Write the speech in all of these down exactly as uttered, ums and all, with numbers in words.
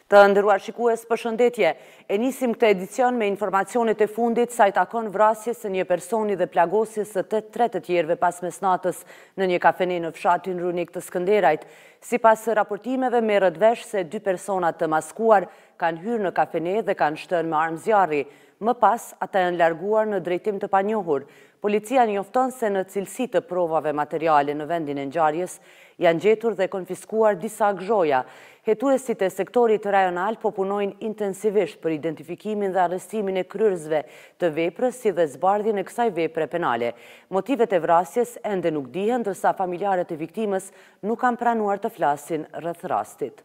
Të nderuar shikues, përshëndetje. E nisim këtë edicion me informacionet e fundit sa i takon vrasjes së një personi dhe plagosjes së të tre të tjerëve pas mesnatës në një kafene në fshatin Runik të Skënderajt. Sipas raportimeve, merret vesh se dy persona të maskuar kanë hyrë në kafene dhe kanë shtënë me armë zjarri. Më pas, ata janë larguar në drejtim të panjohur. Policia njofton se në cilësi të provave materiale në vendin e ngjarjes janë gjetur dhe konfiskuar disa gjoja. Hetuesit e sektorit rajonal po punojnë intensivisht për identifikimin dhe arrestimin e kryerësve të veprës si dhe zbardhjen e kësaj vepre penale. Motivet e vrasjes ende nuk dihen, ndërsa familjarët e viktimës nuk kanë pranuar të flasin rreth rastit.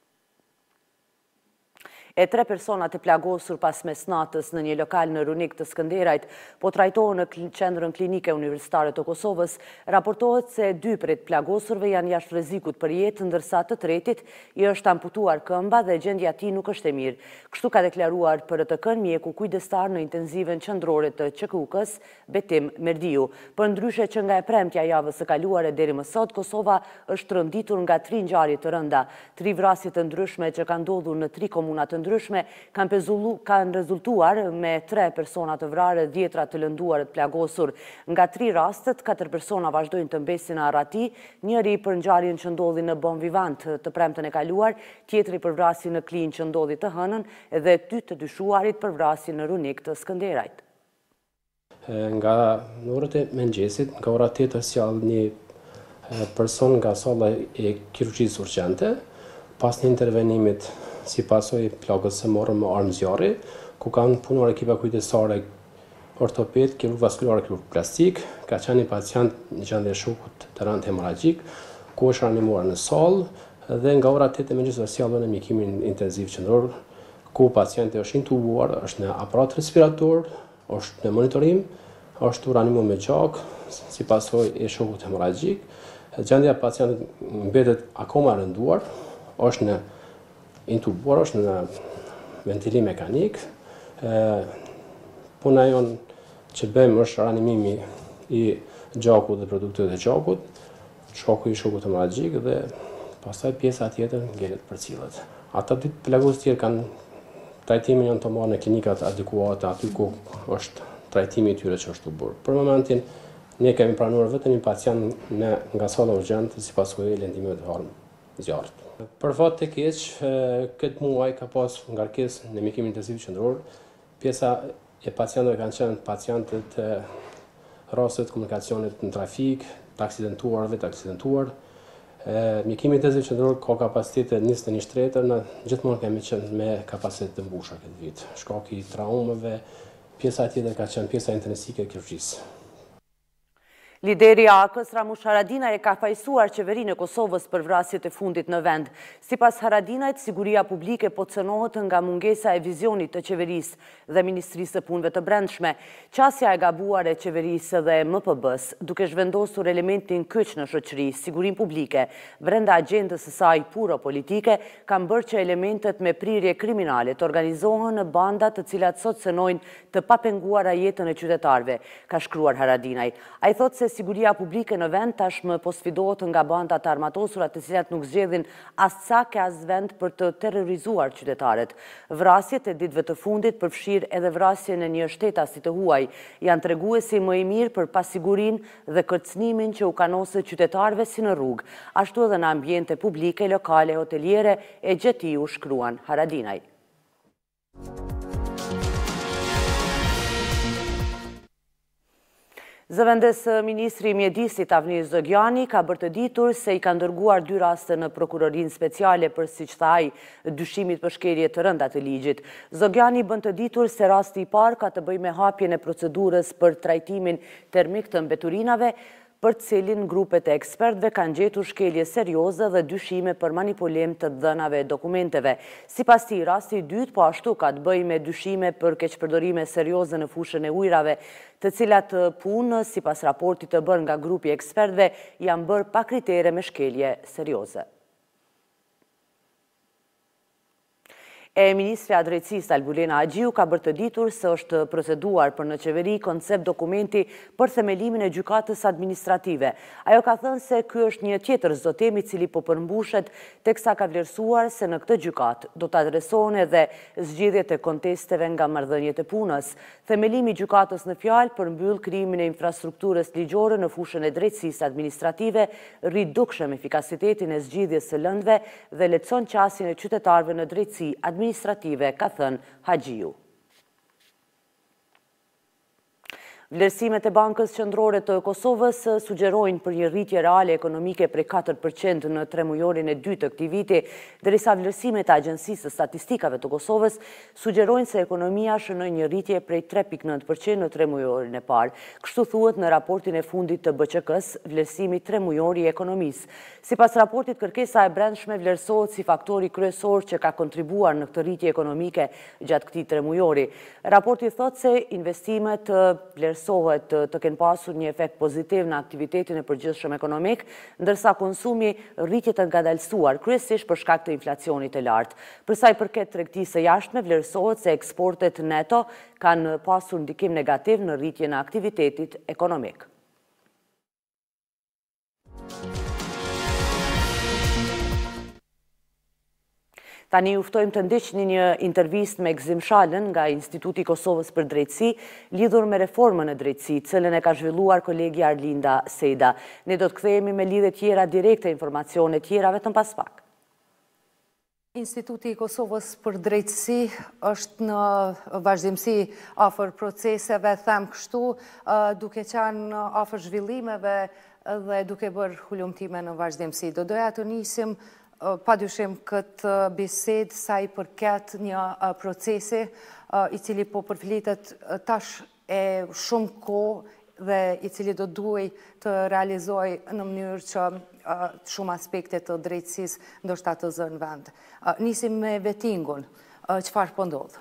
E tre personat e plagosur pas mesnatës në një lokal në Runik të Skënderajt po trajtohen në qendrën klinike universitare të Kosovës. Raportohet se dy prej plagosurve janë jashtë rrezikut për jetë, ndërsa të tretit i është amputuar këmba dhe gjendja e tij nuk është e mirë. Kështu ka deklaruar për të kënë mjeku kujdestar në intenziven qendrore të Q K U-s Betim Merdiu. Përndryshe që nga e premtja javës së kaluare deri më sot, Kosova është rënditur nga tri ngjarje të rënda, tri vrasje të ndryshme që kanë ndodhur në tri komuna të ndryshme kanë, pezullu, kanë rezultuar me tre persona të vrarë, dhjetra të lënduar të plagosur. Nga tri rastet, katër persona vazhdojnë të mbesin në arati, njëri për ngjarjen që ndodhi në Bon Vivant të premten e kaluar, tjetri për vrasjen në Klin që ndodhi të hënën dhe dy të dyshuarit për vrasjen në Runik të Skënderajt. Nga në orët e mëngjesit, nga ora tetë sjall një person nga salla e kirurgjisë urgjente, pas një intervenimit si pasoj plagës së morën me armë zjarri, ku kanë punuar ekipa kujdesare ortoped, kirurg vaskular, kirurg plastik, ka qenë një pacient në gjendje shokut të rëndë hemorragjik, ku është reanimuar në sallë, dhe nga ora tetë e mëngjesit sjallën në mjekimin intenziv qendror, ku pacienti është intubuar, është në aparat respirator, është në monitorim, është reanimuar me gjak, si pasoj e shokut hemorragjik. Gjendja e pacientit mbetet akoma e rënduar, është në intubuar, është në ventilim mekanik. Puna jonë që bëjmë është reanimimi i gjakut dhe produkteve të gjakut, shkaku i shokut hemorragjik dhe pastaj pjesa tjetër ngelet përcillet. Ata dy plagosur tjerë kanë trajtimin janë të marrë në klinikat adekuate aty ku është trajtimi i tyre që është u bërë. Për momentin ne kemi pranuar vetëm një pacient në nga salla urgjente si pasojë e lëndimeve të armë zjarrit. Për fat të keq, këtë muaj ka pas ngarkesë në mjekimin intensiv qendror. Pjesa e pacientëve kanë qenë pacientët të rastet komunikacionit në trafik, të aksidentuar dhe të aksidentuar. Mjekimi intensiv qendror ka kapacitete njëzet e një shtretër, në gjithmonë kemi qenë me kapacitet të mbushur këtë vit. Shkaki i traumave, pjesa tjetër ka qenë pjesa intensivike e kirurgjisë. Lideri i A K-s Ramush Haradinaj e ka fajsuar qeverinë e Kosovës për vrasjet e fundit në vend. Sipas Haradinajt, siguria publike po cënohet nga mungesa e vizionit të qeverisë dhe Ministrisë së Punëve të Brendshme. Qasja e gabuar e qeverisë dhe M P B-s, duke zhvendosur elementin kyç në shoqëri, sigurinë publike, brenda agjendës së saj puro politike, kanë bërë që elementet me prirje kriminale të organizohen në banda të cilat sot cënojnë të papenguara jetën e qytetarëve, ka shkruar Haradinaj. Ai thotë se siguria publike në vend tashmë po sfidohet nga banda të armatosura të cilat nuk zgjedhin as cak as vend për të terrorizuar qytetarët. Vrasjet e ditëve të fundit përfshirë edhe vrasjen e një shtetasi të huaj janë treguesi më i mirë për pasigurinë dhe kërcënimin që u kanose qytetarëve si në rrugë, ashtu edhe në ambiente publike, lokale, hoteliere e gjetiu, shkruan Haradinaj. Zëvendës Ministri i Mjedisit Avni Zogjani ka bërë të ditur se i ka ndërguar dy raste në prokurorinë speciale për, siç tha ai, dyshimit për shkelje të rënda të ligjit. Zogjani bën të ditur se rasti i parë ka të bëjë me hapjen e procedurës për trajtimin termik të mbeturinave, për cilin grupet e ekspertëve kanë gjetur shkelje serioze dhe dyshime për manipulim të dhënave e dokumenteve. Sipas tij, rasti i dytë po ashtu ka të bëjë me dyshime për keqpërdorime serioze në fushën e ujrave, të cilat punë, sipas raportit të bërë nga grupi i ekspertëve, janë bërë pa kritere me shkelje serioze. E Ministrja e Drejtësisë Albulena Agjiu ka bërtëditur se është proceduar për në qeveri koncept dokumenti për themelimin e gjykatës administrative. Ajo ka thënë se ky është një tjetër zotim i cili po përmbushet teksa ka vlerësuar se në këtë gjykatë do të adresohen edhe zgjidhjet e kontesteve nga marrëdhëniet e punës. Themelimi i gjykatës në fjalë përmbyll krijimin e infrastrukturës ligjore në fushën e drejtësisë administrative, ridukshëm efikasitetin e zgjidhjes së lëndëve dhe lehtëson qasjen e qytetarëve në drejtësi administrative, ka thënë Hagjiu. Vlerësimet e Bankës Qendrore të Kosovës sugjerojnë për një rritje reale ekonomike prej katër përqind në tremujorin e dytë të këtij viti, derisa vlerësimet e Agjencisë së Statistikave të Kosovës sugjerojnë se ekonomia shënoi një rritje prej tre pikë nëntë përqind në tremujorin e parë. Kështu thuhet në raportin e fundit të B Q K-s, vlerësimi tremujori i ekonomisë. Sipas raportit, kërkesa e brendshme vlerësohet si faktori kryesor që ka kontribuar në këtë rritje ekonomike gjatë këtij tremujori. Raporti thotë se investimet vlerësohet të kenë pasur një efekt pozitiv në aktivitetin e përgjithshëm ekonomik, ndërsa konsumi rritje të ngadalësuar, kryesisht për shkak të inflacionit të lartë. Për sa i përket tregtisë së jashtme, vlerësohet se eksportet neto kanë pasur ndikim negativ në rritjen e aktivitetit ekonomik. Tani uftojmë të ndiqni një intervistë me Gzim Shalën nga Instituti i Kosovës për Drejtësi, lidhur me reformën e drejtësisë, cilën e ka zhvilluar kolegi Arlinda Sejda. Ne do të kthehemi me lidhje tjera direkte, informacione tjera vetëm pas pak. Instituti i Kosovës për Drejtësi është në vazhdimsi afër proceseve, them kështu, duke qenë afër zhvillimeve dhe duke bërë hulumtime në vazhdimsi. Do doja të nisim pa dyshim këtë bised sa i përket një procesi i cili po përflitet tash e shumë kohë dhe i cili do duhej të realizoj në mënyrë që shumë aspekte të drejtësisë ndoshta të zënë vend. Nisim me vettingun. Çfarë po ndodh?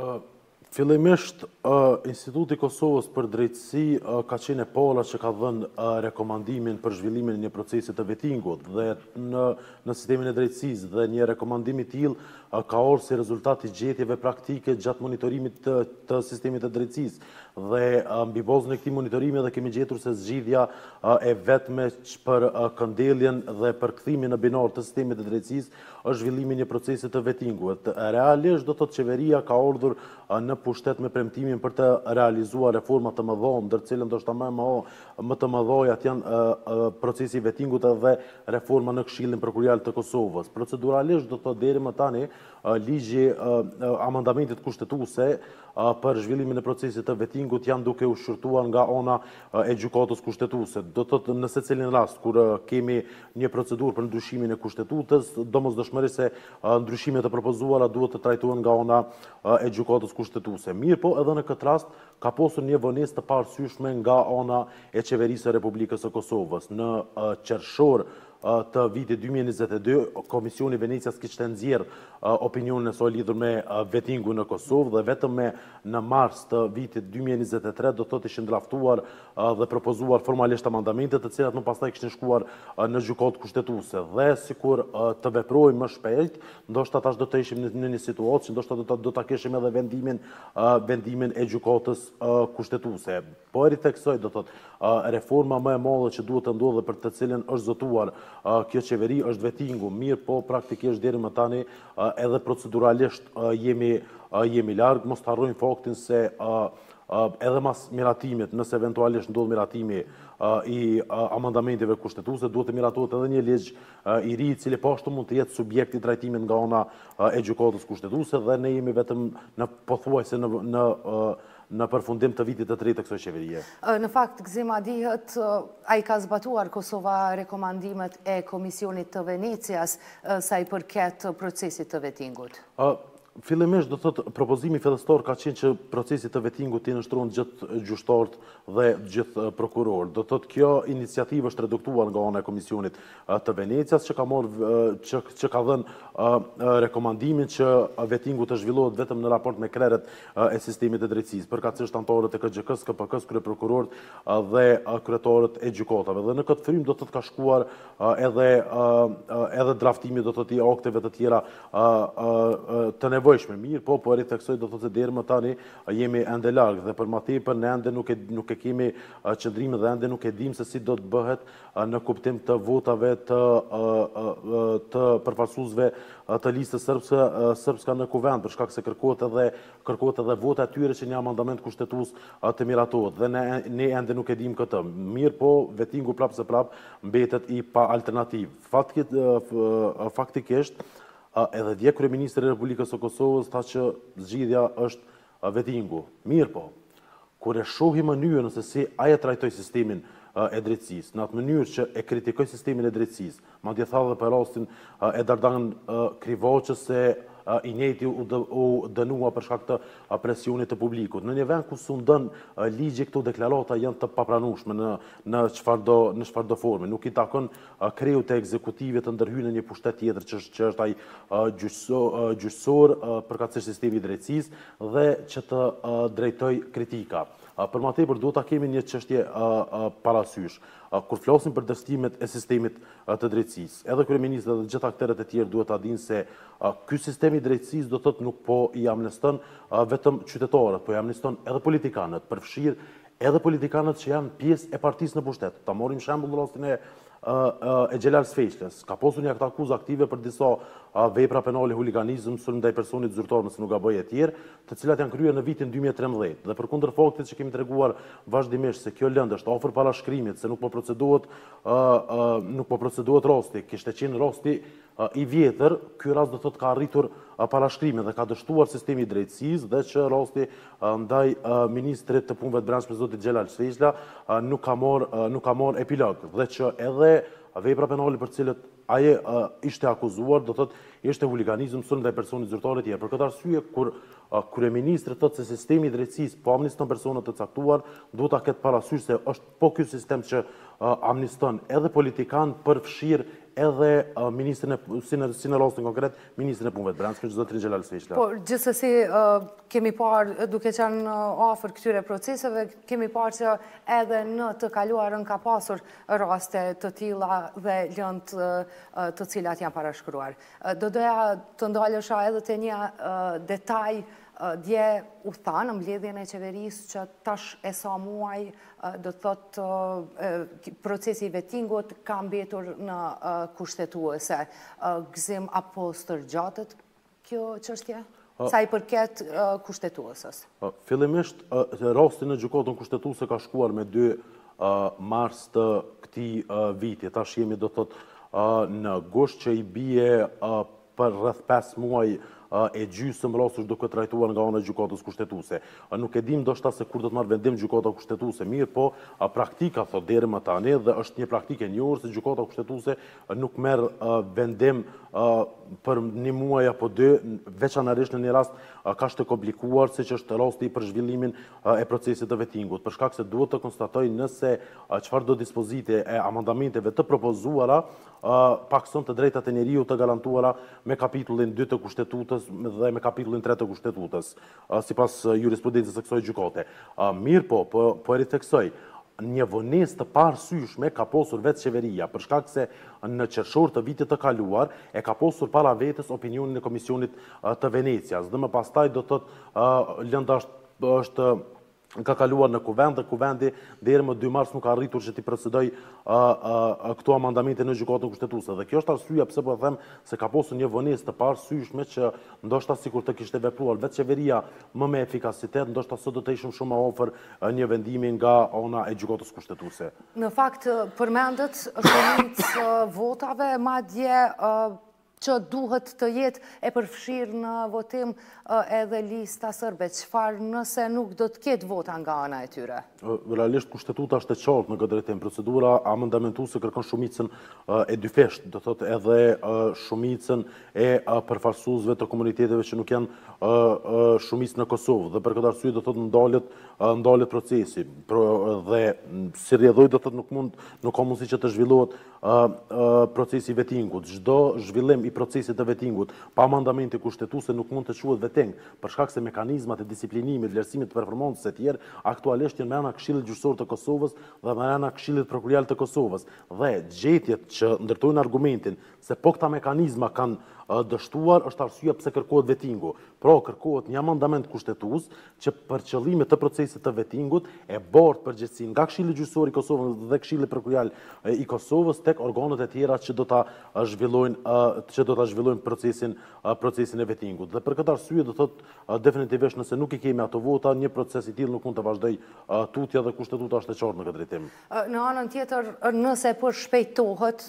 Fillimisht, Instituti i Kosovës për Drejtësi ka qenë e para që ka dhënë rekomandimin për zhvillimin e një procesi të vettingut dhe në, në sistemin e drejtësisë dhe një rekomandim i tillë ka orë si rezultat i gjetjeve praktike gjatë monitorimit të, të sistemit të drejtësisë. Dhe mbi bazën e këtij monitorimi dhe kemi gjetur se zgjidhja e vetme për këndelljen dhe për kthimin në binar të sistemit të drejtësisë është zhvillimi i një procesi të vettingut. Realisht do të thotë qeveria ka urdhër në pushtet me premtimin për të realizuar reforma të mëdha, ndër cilën ndoshta më më të mëdha janë procesi i vettingut dhe reforma në Këshillin Prokurorial të Kosovës. Proceduralisht do të thotë deri më tani ligji amandamentit kushtetuese për zhvillimin e procesit të vettingut janë duke u shqyrtuar nga ana e gjykatës kushtetuese. Do të thotë në secilin rast kur kemi një procedurë për ndryshimin e kushtetutës, domosdoshmërisht se ndryshimet e propozuara duhet të trajtohen nga ana e gjykatës kushtetuese. Mirë po, edhe në këtë rast ka pasur një vonesë të parësyeshme nga ana e qeverisë së Republikës së Kosovës. Në qershor të vitit dy mijë e njëzet e dy, Komisioni Venecias kishte nxjerrë opinionin e saj lidhur me vettingun në Kosovë dhe vetëm me në mars të vitit dy mijë e njëzet e tre do thotë ishin draftuar dhe propozuar formalisht amendamente të cilat më pastaj kishin shkuar në gjykatë kushtetuese. Dhe sikur të veprojmë më shpejt, ndoshta tash do të ishim në një situatë që ndoshta do ta do ta kishim edhe vendimin vendimin e gjykatës kushtetuese. Po e ritheksoj, do thotë reforma më e madhe që duhet të ndodhë për të cilën është zotuar kjo qeveri është vettingu. Mirë po, praktikisht deri më tani edhe proceduralisht jemi jemi larg. Mos harrojmë faktin se edhe mas miratimit, nëse eventualisht ndodh miratimi i amendamenteve kushtetuese, duhet të miratohet edhe një ligj i ri i cili po ashtu mund të jetë subjekt i trajtimit nga ana e gjykatës kushtetuese dhe ne jemi vetëm në pothuajse në në në përfundim të vitit të tretë të kësaj qeverie. Në fakt, Gzima, dihet, ai ka zbatuar Kosova rekomandimet e Komisionit të Venecias sa i përket procesit të vettingut? Fillimisht do thotë propozimi fillestar ka qenë që procesi të vettingut të nënshtrohen gjithë gjyqtarët dhe gjithë prokurorët. Do thotë kjo iniciativë është reduktuar nga ana e Komisionit të Venecias që ka marrë që, që ka dhënë rekomandimin që vettingu të zhvillohet vetëm në raport me krerët e sistemit të drejtësisë, përkatësisht anëtarët e K X K-s, K P K-s, kryeprokurorët dhe kryetarët e gjykatave. Dhe në këtë frym do thotë ka shkuar edhe edhe draftimi do thotë i akteve të tjera të nevojshme. Mirë, po, po e theksoj do thotë se deri më tani jemi ende larg dhe për më tepër ne ende nuk e nuk e kemi qëndrimin dhe ende nuk e dim se si do të bëhet në kuptim të votave të të përfaqësuesve të listës sërbëse sërbëska në kuvend, për shkak se kërkohet edhe kërkohet edhe vota e tyre që një amandament kushtetues të miratohet dhe ne ne ende nuk e dim këtë. Mirë, po vetingu prapë se prapë mbetet i pa alternativë. Faktikisht edhe dje kryeministri i Republikës së Kosovës tha që zgjidhja është vetingu. Mirë, po kur e shohim mënyrën se si ai e trajtoi sistemin e drejtësisë, në atë mënyrë që e kritikoi sistemin e drejtësisë, madje tha edhe për rastin e Dardan Krivoçës se i njëjti u dënua për shkak të presionit të publikut. Në një vend ku sundon ligji, këto deklarata janë të papranueshme në në çfarëdo në çfarëdo forme. Nuk i takon kreut të ekzekutivit të ndërhyjë në një pushtet tjetër që që është ai gjyqësor përkatësisht sistemi i drejtësisë dhe që të drejtoj kritika. Për më tepër duhet ta kemi një çështje parasysh. Kur flasim për dëstimet e sistemit të drejtësisë, edhe kryeministri dhe gjithë aktorët e tjerë duhet ta dinë se ky sistem i drejtësisë do thotë nuk po i amneston vetëm qytetarët, po i amneston edhe politikanët, përfshir edhe politikanët që janë pjesë e partisë në pushtet. Ta marrim shembull rastin e e Xhelal Sfeqlës. Ka pasur një akt akuzë aktive për disa vepra penale, huliganizëm, sulm ndaj personit zyrtar, nëse nuk gaboj e tjerë, të cilat janë kryer në vitin dy mijë e trembëdhjetë. Dhe përkundër faktit që kemi treguar vazhdimisht se kjo lëndë është afër parashkrimit, se nuk po procedohet nuk po procedohet rasti, kishte qenë rasti i vjetër, ky rast do thotë ka arritur parashkrimin dhe ka dështuar sistemi i drejtësisë dhe që rasti ndaj ministrit të punëve të brendshme zotit Xhelal Sfeqla nuk ka marrë nuk ka marrë epilog dhe që edhe vepra penale për cilët ai ishte akuzuar do thotë ishte huliganizëm, sulm ndaj personit zyrtar e tjerë. Për këtë arsye kur kryeministri thotë se sistemi i drejtësisë po amniston persona të caktuar, duhet ta ketë parasysh se është po ky sistem që amniston edhe politikan përfshir edhe ministrin e si në si në rastin konkret ministrin e punëve të brendshme zotin Xhelal Sfeqla. Po gjithsesi kemi parë duke qenë afër këtyre proceseve, kemi parë që edhe në të kaluarën ka pasur raste të tilla dhe lëndë të cilat janë parashkruar. Do doja të ndalesha edhe te një detaj. Dje u tha në mbledhjen e qeverisë që tash e sa muaj do të thotë procesi i vetingut ka mbetur në kushtetuese. Gëzim apo stërgjatet kjo çështje? Sa i përket kushtetuesës? Fillimisht rasti në gjykatën kushtetuese ka shkuar me dy mars të këtij viti. Tash jemi do të thotë në gusht që i bie për rreth pesë muaj e gjysmë rastush duke trajtuar nga ana e gjykatës kushtetuese. Nuk e dim ndoshta se kur do të marrë vendim gjykata kushtetuese, mirë, po praktika thotë deri më tani dhe është një praktikë e njohur se gjykata kushtetuese nuk merr vendim për një muaj apo dy, veçanërisht në një rast kaq të komplikuar siç është rasti për zhvillimin e procesit të vetingut, për shkak se duhet të konstatoj nëse çfarëdo dispozite e amandamenteve të propozuara pakson të drejtat e njeriut të garantuara me kapitullin dy të kushtetutës dhe me kapitullin tre të kushtetutës, sipas jurisprudencës së kësaj gjykate. Mirë, po, po e ritheksoj. Një vonesë të parësyeshme ka pasur vetë qeveria, për shkak se në qershor të vitit të kaluar e ka pasur para vetes opinionin e Komisionit të Venecias. Dhe më pastaj do të thotë lënda është ka kaluar në kuvend dhe kuvendi deri më dy mars nuk ka arritur që t'i procedoj këto amandamente në gjykatën kushtetuese. Dhe kjo është arsyeja pse po them se ka pasur një vonesë të parësyeshme që ndoshta sikur të kishte vepruar vetë qeveria më me efikasitet, ndoshta sot do të ishim shumë më afër një vendimi nga ana e gjykatës kushtetuese. Në fakt përmendet shumicë votave, madje që duhet të jetë e përfshirë në votim edhe lista sërbe, çfarë nëse nuk do të ketë vota nga ana e tyre? Realisht kushtetuta është e qartë në këtë drejtim. Procedura amendamentuese kërkon shumicën e dyfesht, do thotë edhe shumicën e përfaqësuesve të komuniteteve që nuk janë shumicë në Kosovë dhe për këtë arsye do thotë ndalet ndalet procesi dhe si rrjedhoj do thotë nuk mund nuk ka mundësi që të zhvillohet procesi i vetingut. Çdo zhvillim i procesit të vetingut pa amandamente kushtetuese nuk mund të quhet veting, për shkak se mekanizmat e disiplinimit, vlerësimit të performancës e tjerë aktualisht janë me ana Këshillit Gjyqësor të Kosovës dhe me ana Këshillit Prokurorial të Kosovës. Dhe gjetjet që ndërtojnë argumentin se po këta mekanizma kanë dështuar, është arsyeja pse kërkohet vetingu. Pra kërkohet një amandament kushtetues që për qëllime të procesit të vetingut e bart përgjegjësinë nga Këshilli Gjyqësor i Kosovës dhe Këshilli Prokurorial i Kosovës tek organet e tjera që do ta zhvillojnë që do ta zhvillojnë procesin procesin e vetingut. Dhe për këtë arsye do thotë definitivisht nëse nuk i kemi ato vota, një proces i tillë nuk mund të vazhdojë tutje dhe kushtetuta është e qartë në këtë drejtim. Në anën tjetër, nëse po shpejtohet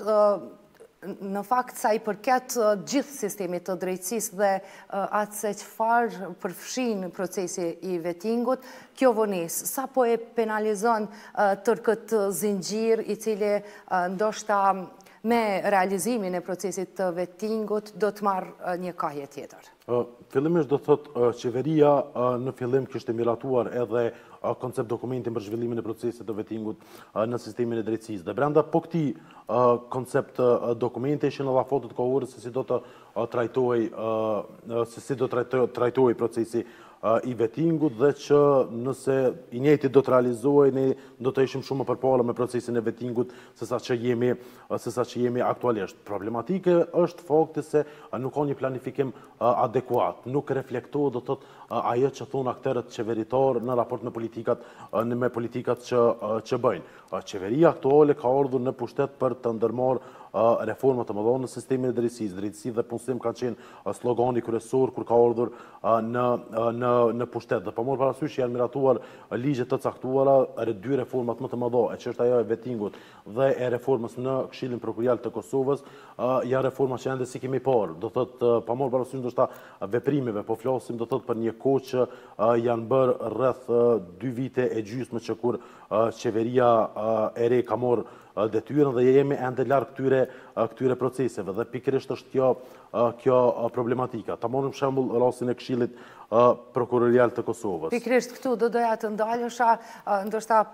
në fakt sa i përket gjithë sistemit të drejtësisë dhe atë se çfarë përfshin procesi i vetingut, kjo vonesë sa po e penalizon tër këtë zinxhir i cili ndoshta me realizimin e procesit të vetingut do të marrë një kahje tjetër? Fillimisht do thotë qeveria në fillim kishte miratuar edhe koncept dokumentin për zhvillimin e procesit të vetingut në sistemin e drejtësisë. Dhe brenda po këtij koncept dokumente ishin edhe fotot kohore se si do të trajtohej se si do të trajtohej procesi i vetingut dhe që nëse i njëjti do të realizohej, ne do të ishim shumë më përpara me procesin e vetingut se sa që jemi se sa që jemi aktualisht. Problematike është fakti se nuk ka një planifikim adekuat, nuk reflektohet do të thotë ajo që thonë aktorët qeveritar në raport me politikat me politikat që që bëjnë. Qeveria aktuale ka ardhur në pushtet për të ndërmarrë reforma të mëdha në sistemin e drejtësisë. Drejtësi dhe punësim kanë qenë slogani kryesor kur ka ardhur në në në pushtet. Dhe pa marrë parasysh janë miratuar ligje të caktuara rreth dy reformat më të mëdha, e që është ajo e vetingut dhe e reformës në Këshillin Prokurorial të Kosovës, janë reforma që ende si kemi parë. Do thotë pa marrë parasysh ndoshta veprimeve, po flasim do thotë për një kohë që janë bërë rreth dy vite e gjysmë që kur qeveria e re ka marrë detyrën dhe jemi ende larg këtyre këtyre proceseve dhe pikërisht është kjo kjo problematika. Ta marrim shembull rastin e Këshillit Prokurorial të Kosovës. Pikërisht këtu do doja të ndalesha, ndoshta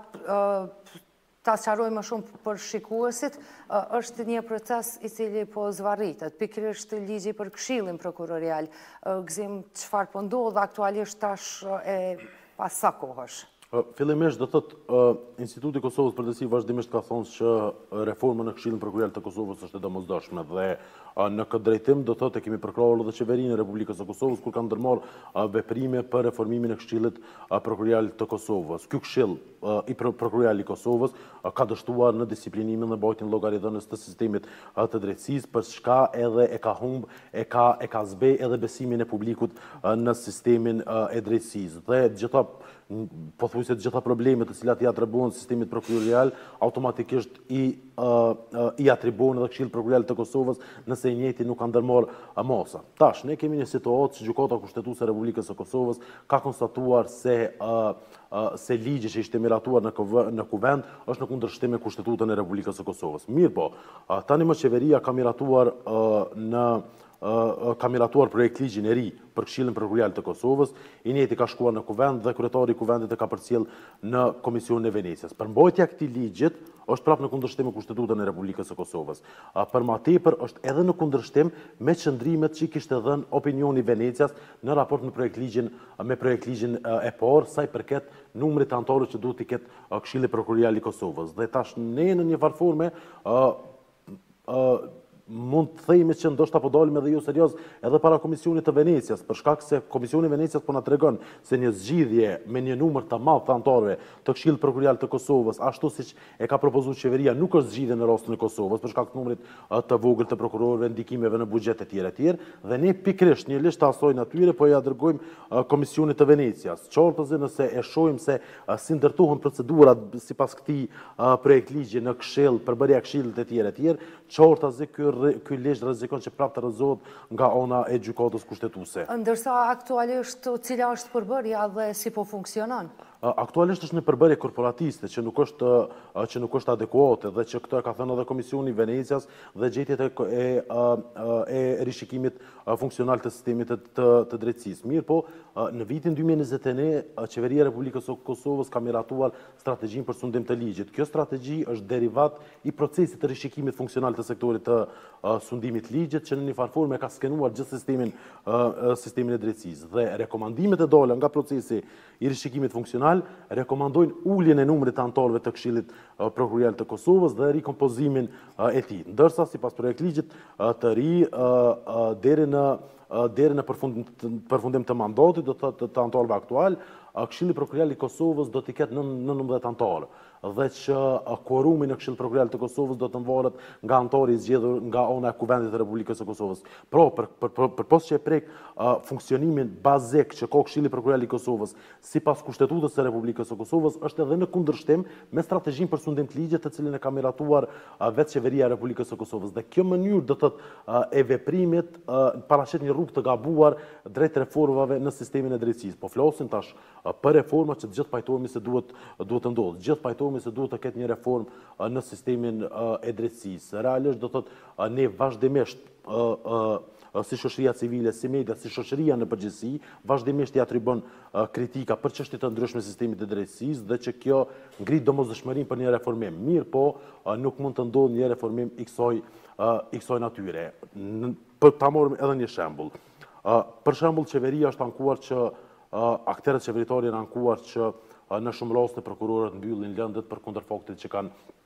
ta sqaroj më shumë për shikuesit, është një proces i cili po zvarritet, pikërisht ligji për Këshillin Prokurorial. Gëzim çfarë po ndodh aktualisht tash e pas sa kohësh? Fillimisht do thotë Instituti i Kosovës për Drejtësi vazhdimisht ka thonë që reforma në Këshillin Prokurorial të Kosovës është e domosdoshme dhe në këtë drejtim do thotë kemi përkrahur edhe qeverinë e Republikës së Kosovës kur kanë ndërmarrë veprime për reformimin e Këshillit Prokurorial të Kosovës. Ky Këshill i Prokurorial i Kosovës ka dështuar në disiplinimin dhe mbajtjen llogaridhënës të sistemit të drejtësisë për çka edhe e ka humb, e ka e ka zbe edhe besimin e publikut në sistemin e drejtësisë. Dhe gjitha pothuajse të gjitha problemet të cilat i atribuohen sistemit prokurorial automatikisht i i atribuohen edhe Këshillit Prokurorial të Kosovës nëse i njëjti nuk ka ndërmarrë masa. Tash ne kemi një situatë që Gjykata Kushtetuese e Republikës së Kosovës ka konstatuar se se ligji që ishte miratuar në kuvend është në kundërshtim me Kushtetutën e Republikës së Kosovës. Mirë po, tani më qeveria ka miratuar në ka miratuar projekt ligjin e ri për Këshillin Prokurorial të Kosovës, i njëjti ka shkuar në kuvend dhe kryetari i kuvendit e ka përcjell në Komisionin e Venecias. Përmbajtja e këtij ligjit është prapë në kundërshtim me Kushtetutën e Republikës së Kosovës. Për më tepër është edhe në kundërshtim me qëndrimet që kishte dhënë opinioni Venecias në raport me projekt ligjin me projekt ligjin e parë sa i përket numrit të anëtarëve që duhet të ketë Këshilli Prokurorial i Kosovës. Dhe tash ne në një farë forme mund të themi që ndoshta po dalim edhe jo serioz edhe para Komisionit të Venecias, për shkak se Komisioni i Venecias po na tregon se një zgjidhje me një numër të madh të anëtarëve të Këshillit Prokurorial të Kosovës, ashtu siç e ka propozuar qeveria, nuk është zgjidhje në rastin e Kosovës për shkak të numrit të vogël të prokurorëve, ndikimeve në buxhet e tjera e tjerë, dhe ne pikërisht një listë asoj natyre po ja dërgojmë Komisionit të Venecias. Qortëse nëse e shohim se si ndërtohen procedurat sipas këtij projekt ligji në Këshill përbërja Këshillit e tjera e tjerë, qortëse ky ky ligj rrezikon që prapë të rrëzohet nga ana e gjykatës kushtetuese. Ndërsa aktualisht cila është përbërja dhe si po funksionon? Aktualisht është një përbërje korporatiste që nuk është që nuk është adekuate dhe që këtë e ka thënë edhe Komisioni i Venecias dhe gjetjet e e rishikimit funksional të sistemit të të drejtësisë. Mirë po, në vitin dy mijë e njëzet e një qeveria e Republikës së Kosovës ka miratuar strategjinë për sundim të ligjit. Kjo strategji është derivat i procesit të rishikimit funksional të sektorit të sundimit ligjit që në një farë forme ka skenuar gjithë sistemin sistemin e drejtësisë dhe rekomandimet e dola nga procesi i rishikimit funksional final rekomandojnë uljen e numrit të anëtarëve të Këshillit Prokurorial të Kosovës dhe rikompozimin e tij. Ndërsa sipas projektligjit të ri deri në deri në përfundim të mandatit do të të anëtarëve aktual, Këshilli Prokurorial i Kosovës do të ketë nëntëmbëdhjetë anëtarë dhe që kuorumi në Këshill Prokurorial të Kosovës do të mvaret nga anëtari i zgjedhur nga ana e Kuvendit të Republikës së Kosovës. Pra, për për për përpos që e prek funksionimin bazik që ka Këshilli Prokurorial i Kosovës sipas Kushtetutës së Republikës së Kosovës është edhe në kundërshtim me strategjinë për sundim të ligjit të cilën e ka miratuar vetë Qeveria e Republikës së Kosovës. Dhe kjo mënyrë do të e veprimit paraqet një rrugë të gabuar drejt reformave në sistemin e drejtësisë. Po flasim tash për reforma që të gjithë pajtohemi se duhet duhet të ndodhë. Gjithë pajtohemi se duhet të ketë një reformë në sistemin e drejtësisë. Realisht do të thotë ne vazhdimisht si shoqëria civile, si media, si shoqëria në përgjithësi, vazhdimisht i atribon kritika për çështje të ndryshme sistemit të drejtësisë dhe që kjo ngrit domosdoshmërinë për një reformim. Mirë, po nuk mund të ndodhë një reformim i kësaj i kësaj natyre. Për ta marrim edhe një shembull. Për shembull, qeveria është ankuar që aktorët qeveritarë janë ankuar që në shumë raste prokurorët mbyllin lëndët për kundër faktit që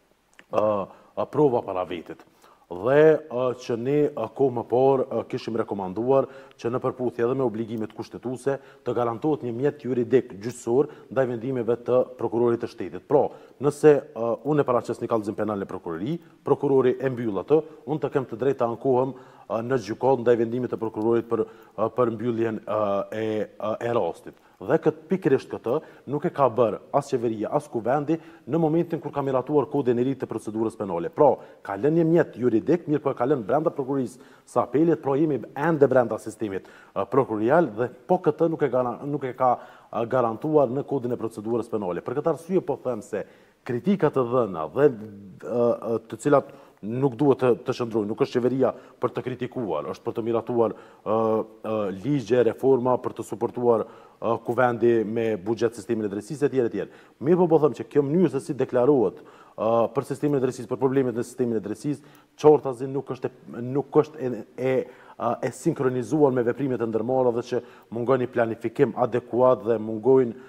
kanë prova para vetit. Dhe që ne kohë më parë kishim rekomanduar që në përputhje edhe me obligimet kushtetuese të garantohet një mjet juridik gjyqësor ndaj vendimeve të prokurorit të shtetit. Pra, nëse unë e paraqes një kallëzim penal në prokurori, prokurori e mbyll atë, unë të kem të drejtë të ankohem në gjykatë ndaj vendimit të prokurorit për për mbylljen e e rastit. Dhe këtë pikërisht këtë nuk e ka bërë as qeveria, as kuvendi në momentin kur ka miratuar kodin e ri të procedurës penale. Pra, ka lënë një mjet juridik, mirë po ka lënë brenda prokurorisë së apelit, pra jemi ende brenda sistemit prokurorial dhe po këtë nuk e nuk e ka garantuar në kodin e procedurës penale. Për këtë arsye po them se kritikat e dhëna dhe të cilat nuk duhet të, të shëndrojnë, nuk është qeveria për të kritikuar, është për të miratuar ligje, reforma, për të suportuar kuvendi me buxhet sistemin e drejtësisë e tjerë e tjerë. Mirë po po them që kjo mënyrë se si deklarohet për sistemin e drejtësisë, për problemet në sistemin e drejtësisë, qortazi nuk është nuk është e, e, e sinkronizuar me veprimet e ndërmarra dhe që mungon një planifikim adekuat dhe mungojnë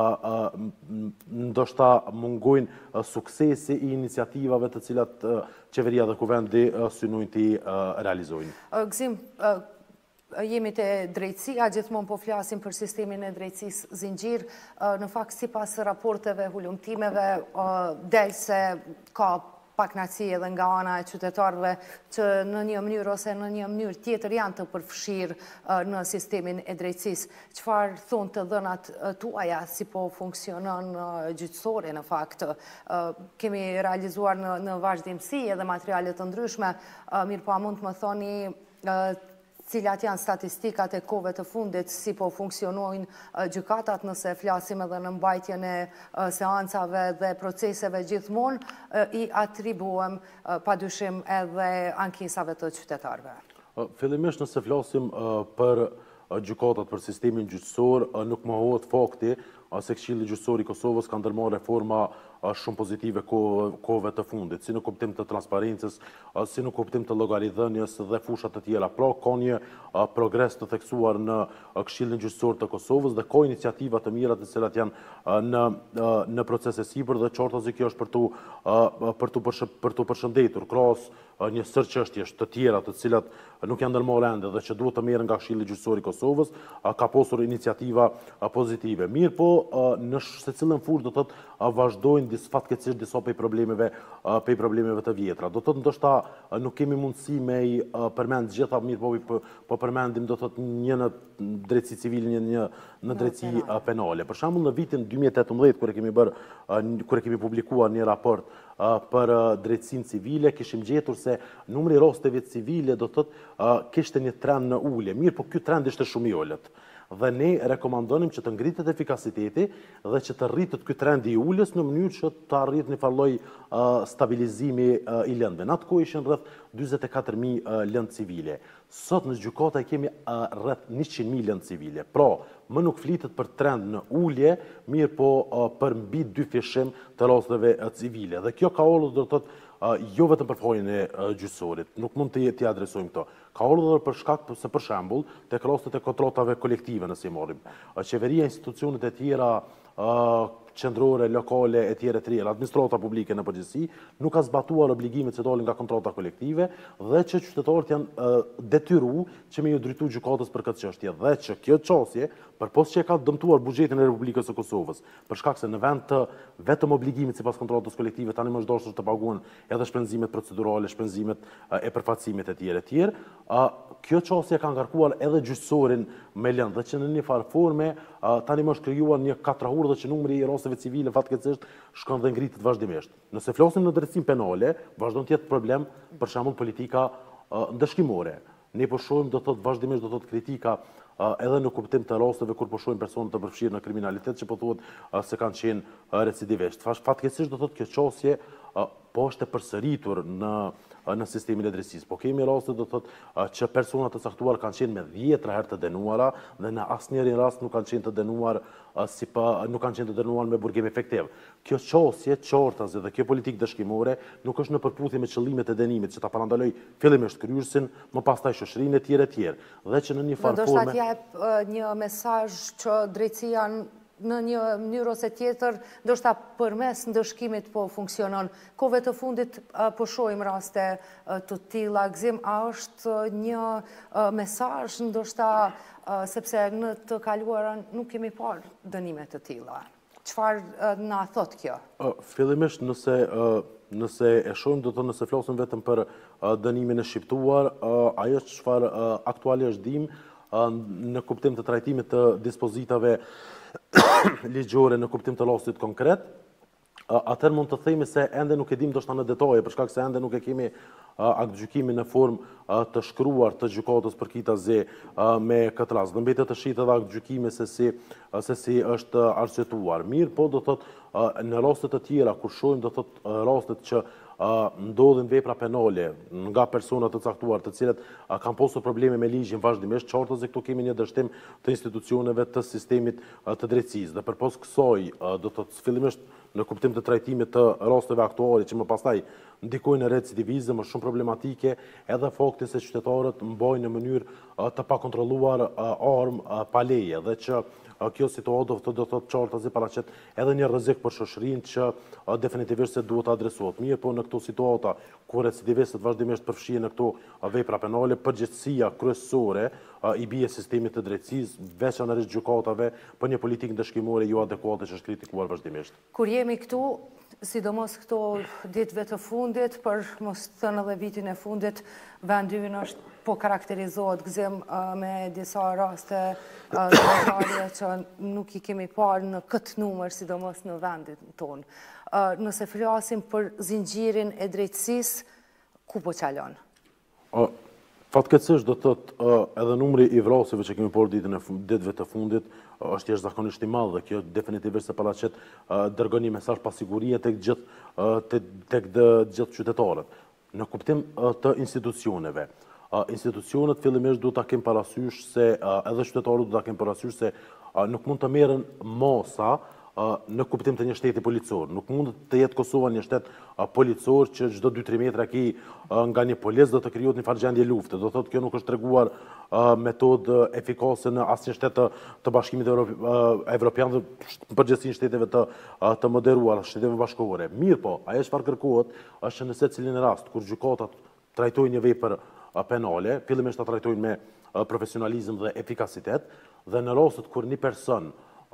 ndoshta mungojnë suksesi i iniciativave të cilat qeveria dhe kuvendi synojnë të realizojnë. Gëzim, jemi të drejtësia, gjithmonë po flasim për sistemin e drejtësisë zinxhir. Në fakt, sipas raporteve, hulumtimeve, del se ka pakënaqësi edhe nga ana e qytetarëve që në një mënyrë ose në një mënyrë tjetër janë të përfshirë në sistemin e drejtësisë. Çfarë thonë të dhënat tuaja si po funksionon gjyqësore në fakt? Kemi realizuar në, në vazhdimsi edhe materiale të ndryshme, mirë po a mund të më thoni cilat janë statistikat e kohëve të fundit, si po funksionojnë gjykatat nëse flasim edhe në mbajtjen e seancave dhe proceseve gjithmonë, i atribuem padyshim edhe ankesave të qytetarëve. Fillimisht nëse flasim për gjykatat, për sistemin gjyqësor, nuk mohohet fakti se Këshilli Gjyqësor i Kosovës ka ndërmarrë reforma shumë pozitive kohëve të fundit, si në kuptim të transparencës, si në kuptim të llogaridhënies dhe fushat të tjera. Pra, ka një progres të theksuar në Këshillin Gjyqësor të Kosovës dhe ka iniciativa të mira të cilat janë në në proces e sipër dhe qortazi kjo është për tu për tu për tu përshëndetur krahas një sër çështjesh të tjera të cilat nuk janë ndërmarrë ende dhe që duhet të merren nga Këshilli Gjyqësor i Kosovës, ka pasur iniciativa pozitive. Mirë po, në secilën fushë do të thotë vazhdojnë fatkeqësisht disa prej problemeve prej problemeve të vjetra. Do të thotë ndoshta nuk kemi mundësi me i përmend gjitha, mirë po po përmendim do të thotë një në drejtësi civile, një, një në drejtësi penale. Për shembull në vitin dy mijë e tetëmbëdhjetë kur e kemi bërë kur e kemi publikuar një raport për drejtësinë civile, kishim gjetur se numri i rasteve civile do të thotë kishte një trend në ulje. Mirë, po ky trend ishte shumë i ulët. Dhe ne rekomandonim që të ngritet efikasiteti dhe që të rritet ky trend i uljes në mënyrë që të arrit një farloj stabilizimi i lëndëve. Në atë kohë ishin rreth dyzet e katër mijë lëndë civile. Sot në gjykata kemi rreth njëqind mijë lëndë civile. Pra, më nuk flitet për trend në ulje, mirë po për mbi dyfishim të rasteve civile. Dhe kjo ka ardhur do të thotë jo vetëm për fajin e gjyqësorit, nuk mund të t'i adresojmë këto. Ka ardhur edhe për shkak se për shembull tek rastet e kontratave kolektive nëse i marrim. Qeveria, institucionet e tjera qendrore, lokale, e tjera e tjera, administrata publike në përgjithësi, nuk ka zbatuar obligimet që dalin nga kontrata kolektive dhe që qytetarët janë detyru që me ju drejtu gjykatës për këtë çështje dhe që kjo çështje, përpos që e ka dëmtuar buxhetin e Republikës së Kosovës, për shkak se në vend të vetëm obligimit sipas kontratës kolektive tani më është dashur të paguhen edhe shpenzimet procedurale, shpenzimet e përfaqësimit e tjera e tjera, kjo çështje ka ngarkuar edhe gjyqësorin me lëndë dhe që në një farë forme tani më është krijuar një katrahur dhe që numri i rasteve civile fatkeqësisht shkon dhe ngritet vazhdimisht. Nëse flasim në drejtësinë penale, vazhdon të jetë problem për shembull politika ndëshkimore. Ne po shohim do të thotë vazhdimisht do të thotë kritika edhe në kuptim të rasteve kur po shohim persona të përfshirë në kriminalitet që po thuhet se kanë qenë recidivisht. Fatkeqësisht do të thotë kjo çështje po është e përsëritur në në sistemin e drejtësisë. Po kemi raste do të thotë që persona të caktuar kanë qenë me dhjetra herë të dënuara dhe në asnjërin rast nuk kanë qenë të dënuar si pa nuk kanë qenë të dënuar me burgim efektiv. Kjo çështje çortazi dhe kjo politikë dëshkimore nuk është në përputhje me qëllimet e dënimit që ta parandaloj fillimisht kryesin, më pastaj shoqërinë e tjerë e tjerë. Dhe që në një farë forme do të jep një mesazh që drejtësia në një mënyrë ose tjetër, ndoshta përmes ndëshkimit po funksionon. Kohëve të fundit po shohim raste të tilla, gëzim, a është një mesazh ndoshta sepse në të kaluarën nuk kemi parë dënime të tilla. Çfarë na thot kjo? Fillimisht nëse nëse e shohim do të nëse flasim vetëm për dënimin e shqiptuar, ajo çfarë aktuale është dim në kuptim të trajtimit të dispozitave ligjore në kuptim të rastit konkret, atëherë mund të themi se ende nuk e dim ndoshta në detaje, për shkak se ende nuk e kemi aktgjykimin në formë të shkruar të gjykatës për kita zi me këtë rast. Do mbetet të shihet edhe aktgjykimi se si se si është arsyetuar. Mirë, po do thotë në raste të tjera kur shohim do thotë rastet që ndodhin vepra penale nga persona të caktuar të cilët kanë pasur probleme me ligjin vazhdimisht, qartë se këtu kemi një dështim të institucioneve të sistemit të drejtësisë. Dhe përpos kësaj do të thotë fillimisht në kuptim të trajtimit të rasteve aktuale që më pastaj ndikojnë në recidivizëm, është shumë problematike edhe fakti se qytetarët mbajnë në mënyrë të pakontrolluar armë pa leje dhe që kjo situatë do të thotë qartazi paraqet edhe një rrezik për shoqërinë që definitivisht se duhet adresohet. Mirë, po në këto situata ku recidivistët vazhdimisht përfshihen në këto vepra penale, përgjegjësia kryesore i bie sistemit të drejtësisë, veçanërisht gjykatave, për një politikë ndëshkimore jo adekuate që është kritikuar vazhdimisht. Kur jemi këtu, sidomos këto ditëve të fundit, për mos thënë edhe vitin e fundit, vendi ynë është po karakterizohet gëzim me disa raste dëmtare që nuk i kemi parë në këtë numër, sidomos në vendin tonë. Nëse flasim për zinxhirin e drejtësisë, ku po qalon? Fatkeqësisht do të thotë edhe numri i vrasjeve që kemi parë ditën e ditëve të fundit është jashtëzakonisht i madh dhe kjo definitivisht se paraqet dërgon një mesazh pasigurie tek gjithë tek gjithë qytetarët. Në kuptim të institucioneve. Institucionet fillimisht duhet ta kenë parasysh se edhe qytetarët duhet ta kenë parasysh se nuk mund të merren masa në kuptim të një shteti policor. Nuk mund të jetë Kosova një shtet policor që çdo dy tre metra ki nga një policë do të krijohet një farë gjendje lufte. Do thotë kjo nuk është treguar metodë efikase në asnjë shtet të Bashkimit Evropian dhe përgjithësi shteteve të të moderuara, shteteve bashkëkohore. Mirë po, ajo çfarë kërkohet është në secilin rast kur gjykatat trajtojnë një vepër penale, fillimisht ta trajtojnë me profesionalizëm dhe efikasitet dhe në rastet kur një person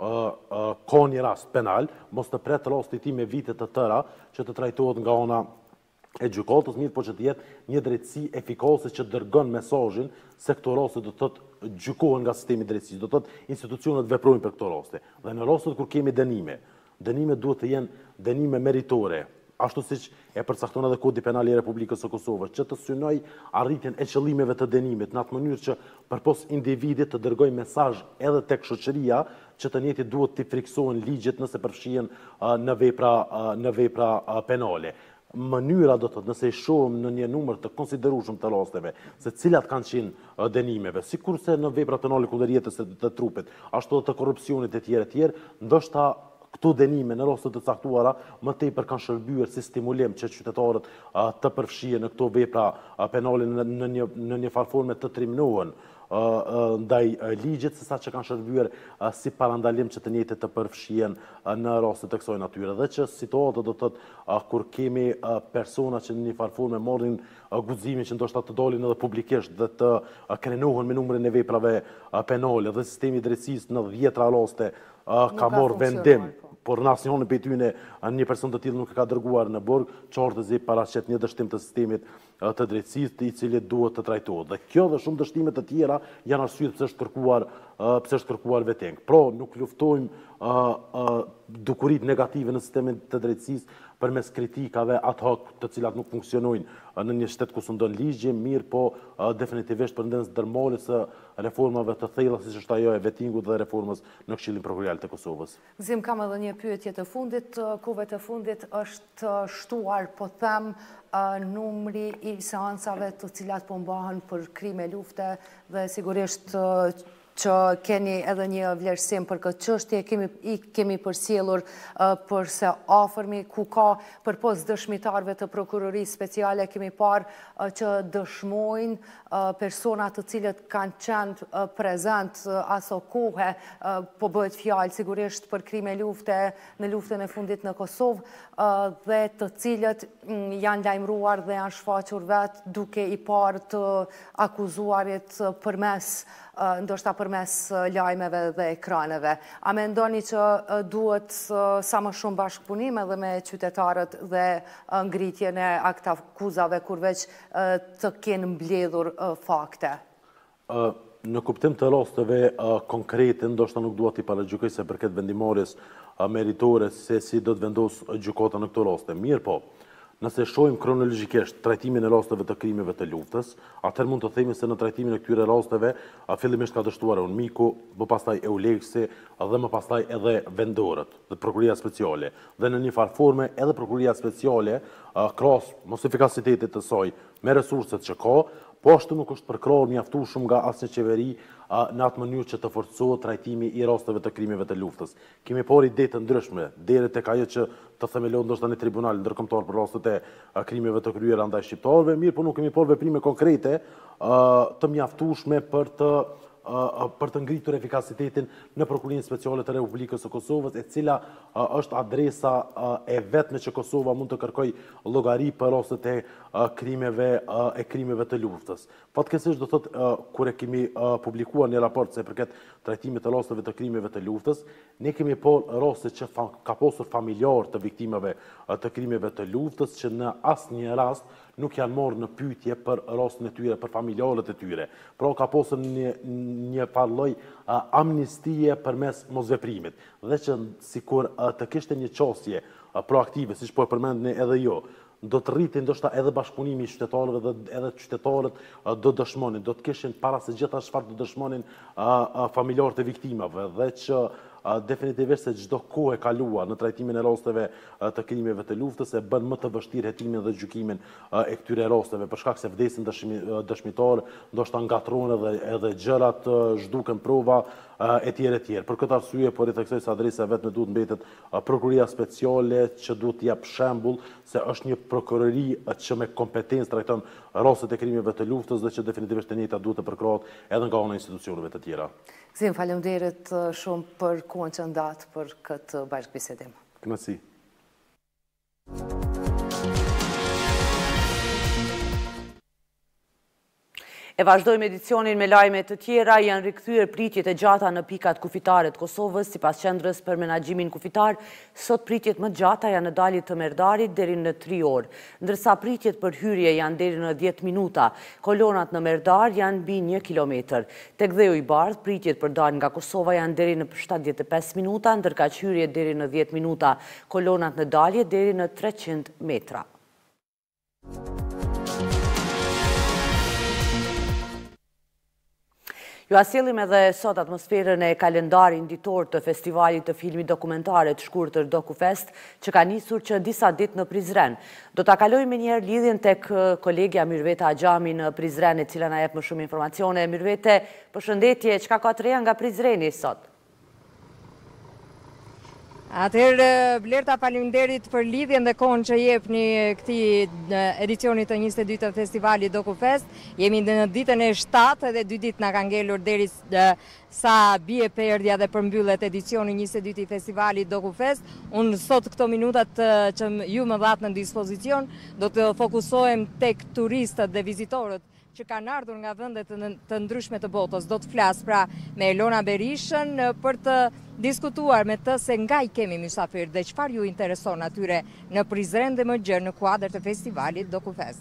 ka një rast penal, mos të pret rasti i tij me vite të tëra që të trajtohet nga ana e gjykatës, mirë po që të jetë një drejtësi efikase që dërgon mesazhin se këto raste do të thotë gjykohen nga sistemi i drejtësisë, do të thotë institucionet veprojnë për këto raste. Dhe në rastet kur kemi dënime, dënimet duhet të jenë dënime meritore, ashtu siç e përcakton edhe Kodi Penal i Republikës së Kosovës, që të synoj arritjen e qëllimeve të dënimit në atë mënyrë që përpos individit të dërgojë mesazh edhe tek shoqëria që të njëjtit duhet të friksohen ligjet nëse përfshihen në vepra në vepra penale. Mënyra do të thotë nëse i shohim në një numër të konsiderueshëm të rasteve se cilat kanë qenë dënimeve, sikurse në veprat penale kundërjetës të trupit, ashtu edhe të korrupsionit e tjerë e tjerë, ndoshta këto dënime në raste të caktuara më tepër kanë shërbyer si stimulim që qytetarët të përfshihen në këto vepra penale në një në një farë forme të trimnohen ndaj ligjit, se sa që kanë shërbyer si parandalim që të njëjtit të përfshien në rastet e kësaj natyre. Dhe që situata do të thotë kur kemi persona që në një farë forme marrin guximin që ndoshta të dalin edhe publikisht dhe të krenohen me numrin e veprave penale dhe sistemi i drejtësisë në dhjetra raste ka marrë vendim, por në asnjëherë në tyne një person të tillë nuk e ka dërguar në burg, qartësi paraqet një dështim të sistemit të drejtësisë i cili duhet të trajtohet. Dhe kjo dhe shumë dështime të tjera janë arsye pse është kërkuar pse është kërkuar veteng. Pra, nuk luftojmë dukurit negative në sistemin të drejtësisë përmes kritikave ad hoc të cilat nuk funksionojnë në një shtet ku sundon ligji, mirë po definitivisht përndens ndërmarrjes së reformave të thella siç është ajo e vettingut dhe reformës në Këshillin Prokurorial të Kosovës. Gzim, kam edhe një pyetje të fundit. Kuve të fundit është shtuar, po them, numri i seancave të cilat po mbahen për krime lufte dhe sigurisht që keni edhe një vlerësim për këtë çështje, i kemi përcjellur përse afërmi ku ka përpos dëshmitarëve të prokurorisë speciale, kemi parë që dëshmojnë persona të cilët kanë qenë prezent aso kohe, po bëhet fjalë sigurisht për krime lufte në luftën e fundit në Kosovë dhe të cilët janë lajmëruar dhe janë shfaqur vetë duke i parë të akuzuarit përmes ndoshta përmes lajmeve dhe ekraneve. A mendoni që duhet sa më shumë bashkëpunim edhe me qytetarët dhe ngritjen e akt akuzave kur veç të kenë mbledhur fakte? Në kuptim të rasteve konkrete, ndoshta nuk dua t'i paragjykoj se përket vendimarrjes meritore se si do të vendos gjykata në këto raste. Mirë po, nëse shohim kronologjikisht trajtimin e rasteve të krimeve të luftës, atëherë mund të themi se në trajtimin e këtyre rasteve fillimisht ka dështuar Unmiku, më pastaj Euleksi dhe më pastaj edhe vendorët dhe prokuria speciale. Dhe në një farë forme edhe prokuria speciale, krahas mos efikasitetit të saj me resurset që ka, po ashtu nuk është përkrahur mjaftueshëm nga asnjë qeveri në atë mënyrë që të forcohet trajtimi i rasteve të krimeve të luftës. Kemi parë ide të ndryshme, deri tek ajo që të themelohet ndoshta në tribunal ndërkombëtar për rastet e krimeve të kryera ndaj shqiptarëve, mirë, po nuk kemi parë veprime konkrete të mjaftueshme për të për të ngritur efikasitetin në Prokurinë Speciale të Republikës së Kosovës, e cila është adresa e vetme që Kosova mund të kërkoj llogari për rastet e krimeve e krimeve të luftës. Fatkeqësisht do thotë kur e kemi publikuar një raport se përket trajtimit të rasteve të krimeve të luftës, ne kemi parë raste që ka pasur familjar të viktimave të krimeve të luftës që në asnjë rast nuk janë marrë në pyetje për rastin e tyre, për familjarët e tyre. Pra ka pasur një një farë lloj amnistie përmes mosveprimit. Dhe që sikur të kishte një çështje proaktive, siç po e përmendni edhe jo, do të rritin ndoshta edhe bashkëpunimi i qytetarëve dhe edhe qytetarët do dëshmonin, do të kishin para se gjitha çfarë do dëshmonin familjarët e viktimave dhe që definitivisht se çdo kohë e kaluar në trajtimin e rasteve të krimeve të luftës e bën më të vështirë hetimin dhe gjykimin e këtyre rasteve për shkak se vdesin dëshmitar, ndoshta ngatrohen edhe edhe gjërat, zhduken prova etj etj. Për këtë arsye po ritheksoj se adresa vetëm duhet mbetet prokuria speciale që duhet të jap shembull se është një prokurori që me kompetencë trajton rastet e krimeve të luftës dhe që definitivisht e njëjta duhet të përkrahet edhe nga ana e institucioneve të tjera. Gzim, faleminderit shumë për kohën që ndatë për këtë bashkëbisedim. Kënaqësi. E vazhdojmë edicionin me lajme të tjera, janë rikthyer pritjet e gjata në pikat kufitare të Kosovës, sipas qendrës për menaxhimin kufitar, sot pritjet më të gjata janë në daljet të Merdarit deri në tri orë, ndërsa pritjet për hyrje janë deri në dhjetë minuta. Kolonat në Merdar janë mbi një kilometër. Tek Dheu i Bardh, pritjet për dalje nga Kosova janë deri në shtatëdhjetë e pesë minuta, ndërkaq hyrjet deri në dhjetë minuta. Kolonat në dalje deri në treqind metra. Ju asjellim edhe sot atmosferën e kalendarin ditor të festivalit të filmit dokumentare të shkurtër DokuFest, që ka nisur që disa ditë në Prizren. Do ta kalojmë me njerë lidhjen tek kolegja Myrveta Axhami në Prizren, e cila na jep më shumë informacione. Myrvete, përshëndetje, çka ka të reja nga Prizreni sot? Atëherë, Blerta, faleminderit për lidhjen dhe kohën që jepni këtij edicionit të njëzet e dytë të festivalit DokuFest. Jemi në ditën e shtatë dhe dy ditë na ka ngelur deri sa bie perdja dhe përmbyllet edicioni njëzet e dytë i festivalit DokuFest. Unë sot këto minutat që ju më dhatë në dispozicion do të fokusohem tek turistët dhe vizitorët që kanë ardhur nga vendet të ndryshme të botës. Do të flas pra me Elona Berishën për të diskutuar me të se nga i kemi mysafir dhe çfarë ju intereson atyre në Prizren dhe më gjerë në kuadër të festivalit DokuFest.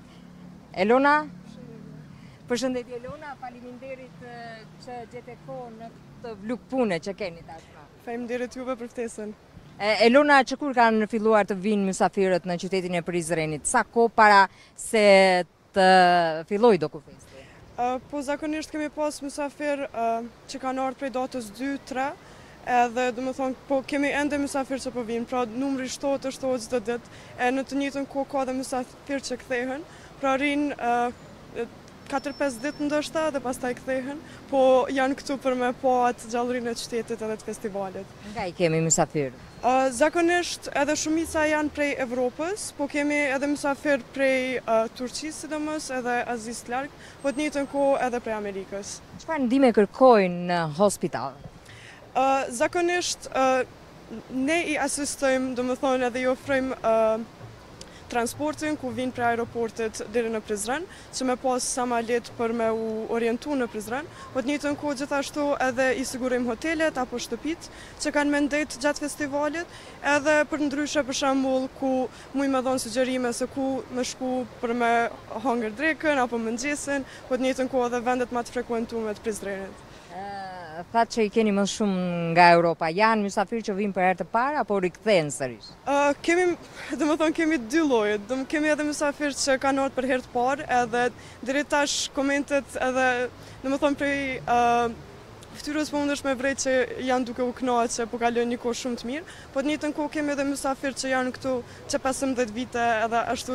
Elona? Përshëndetje Elona, faleminderit që gjete kohë në këtë vluk pune që keni tashmë. Faleminderit juve për ftesën. Elona, që kur kanë filluar të vinë mysafirët në qytetin e Prizrenit? Sa kohë para se të filloj DokuFesti? Uh, po zakonisht kemi pas mysafir uh, që kanë ardhur prej datës dy tre, edhe do të thonë po kemi ende mysafir që po vinë, pra numri shtohet të shtohet çdo ditë, e në të njëjtën kohë ka dhe mysafir që kthehen, pra rinë uh, katër pesë ditë ndoshta dhe pastaj kthehen, po janë këtu për me po atë gjallërinë e qytetit edhe të festivalit. Nga i kemi mysafir? Uh, zakonisht edhe shumica janë prej Evropës, po kemi edhe mysafir prej uh, Turqisë sidomos, edhe Azisë të largë, po të njëjtën kohë edhe prej Amerikës. Çfarë ndihme kërkojnë në hospital? Uh, zakonisht uh, ne i asistojmë, do më thonë edhe i ofrojmë uh, transportin ku vinë prej aeroportit deri në Prizren, që me pas sa ma letë për me u orientu në Prizren, po të njëjtën kohë gjithashtu edhe i sigurojmë hotelet apo shtëpit që kanë me ndet gjatë festivalit, edhe për ndryshe për shembull ku muj me dhonë sugjerime se ku me shku për me hangër drekën apo mëngjesin, po të njëjtën kohë edhe vendet ma të frekuentume të Prizrenit. Thatë që i keni më shumë nga Europa, janë mysafir që vinë për herë të parë apo rikthehen sërish? Uh, kemi, do më thonë, kemi dy lloje. Do më kemi edhe mysafir që kanë ardhur për herë të parë, edhe deri tash komentet edhe, do më thonë, prej uh, fytyrës po mundesh me vrej që janë duke u kënaqur, po kalojnë një kohë shumë të mirë, po të njëjtën kohë kemi edhe mysafir që janë këtu që pesëmbëdhjetë vite edhe ashtu.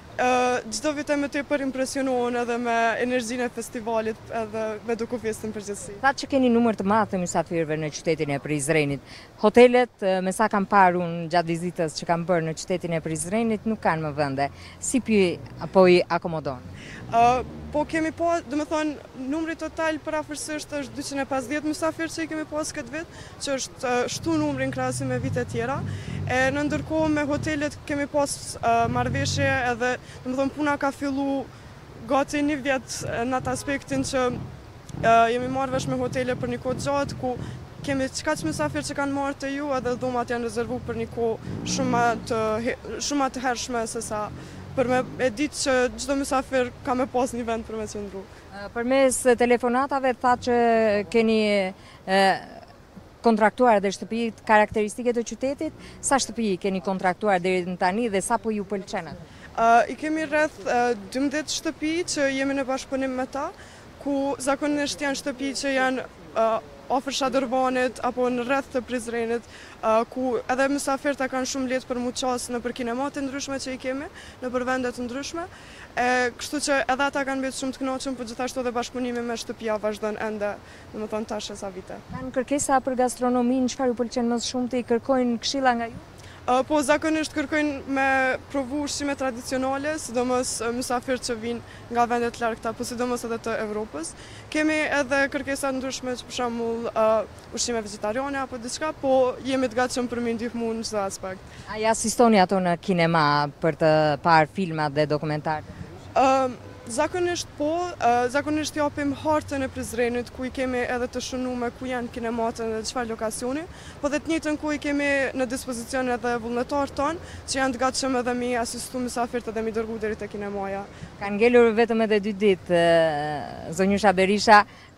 Çdo uh, vit e më tepër impresionohen edhe me energjinë e festivalit edhe me DokuFestin përgjithësi. Thatë që keni numër të madh të mysafirëve në qytetin e Prizrenit. Hotelet, me sa kam parë unë gjatë vizitës që kam bërë në qytetin e Prizrenit, nuk kanë më vende. Si pi apo i akomodon? Uh, po kemi po, do më thonë, numri total për afërsisht është dyqind e pesëdhjetë mysafirë që i kemi pas këtë vit, që është uh, shtu numri në krahasim me vite tjera. E në ndërkohë me hotelet kemi pas uh, marrëveshje edhe, do më thonë, puna ka fillu gati një vjet në atë aspektin që uh, jemi marrë vesh me hotele për një kohë gjatë, ku kemi qka që mysafirë që kanë marrë të ju edhe dhomat janë rezervu për një kohë shumë të, shumë të hershme se sa për me e ditë që çdo mysafir ka me pas një vend për me qëndru. Përmes telefonatave thatë që keni e, kontraktuar dhe shtëpi karakteristike të qytetit, sa shtëpi keni kontraktuar deri në tani dhe sa po ju pëlqen atë? Uh, I kemi rreth uh, dymbëdhjetë shtëpi që jemi në bashkëpunim me ta, ku zakonisht janë shtëpi që janë uh, afër Shadërvanit apo në rreth të Prizrenit, uh, ku edhe mysafirët kanë shumë lehtë për mu qasë në për kinemat të ndryshme që i kemi, në për vendet të ndryshme. E, kështu që edhe ata kanë mbetë shumë të kënaqur, por gjithashtu edhe bashkëpunimi me shtëpia vazhdon ende, domethënë tash sa vite. Kanë kërkesa për gastronominë, çfarë ju pëlqen më shumë të i kërkojnë këshilla nga ju? Uh, po zakonisht kërkojnë me provu ushqime tradicionale, sidomos uh, mysafirët që vinë nga vendet largëta, po sidomos edhe të Evropës. Kemi edhe kërkesa ndryshme, për shembull uh, ushqime vegetariane apo diçka, po jemi të gatshëm për mi ndihmu në çdo aspekt. A i asistoni ato në kinema për të parë filmat dhe dokumentarët? Uh, Zakonisht po, uh, zakonisht japim hartën e Prizrenit ku i kemi edhe të shënume ku janë kinematën dhe çfarë lokacioni, po dhe të njëjtën ku i kemi në dispozicion edhe vullnetarët tonë që janë të gatshëm edhe mi asistu mysafirët edhe mi dërgu deri te kinemaja. Kanë ngelur vetëm edhe dy ditë, zonjusha Berisha,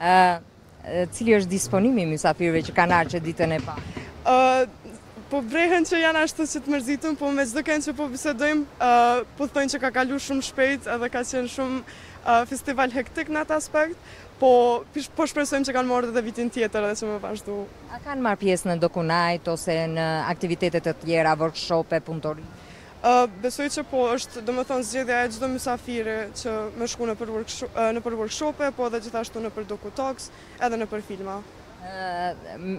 cili është disponimi i mysafirëve që kanë ardhur ditën e parë? Uh, Po brehen që janë ashtu që të mërzitun, po me çdo kënd që po bisedojmë, uh, po thonë që ka kalu shumë shpejt edhe ka qenë shumë uh, festival hektik në atë aspekt, po, po shpresojmë që kanë marrë edhe vitin tjetër edhe që më vazhdu. A kanë marrë pjesë në dokunajt ose në aktivitetet të tjera, workshope, punëtori? Uh, besoj që po është, do më thonë, zgjedhja e çdo mysafiri që më shku në për, workshop, uh, në për workshope, po edhe gjithashtu në për dokutalks edhe në për filma. Uh,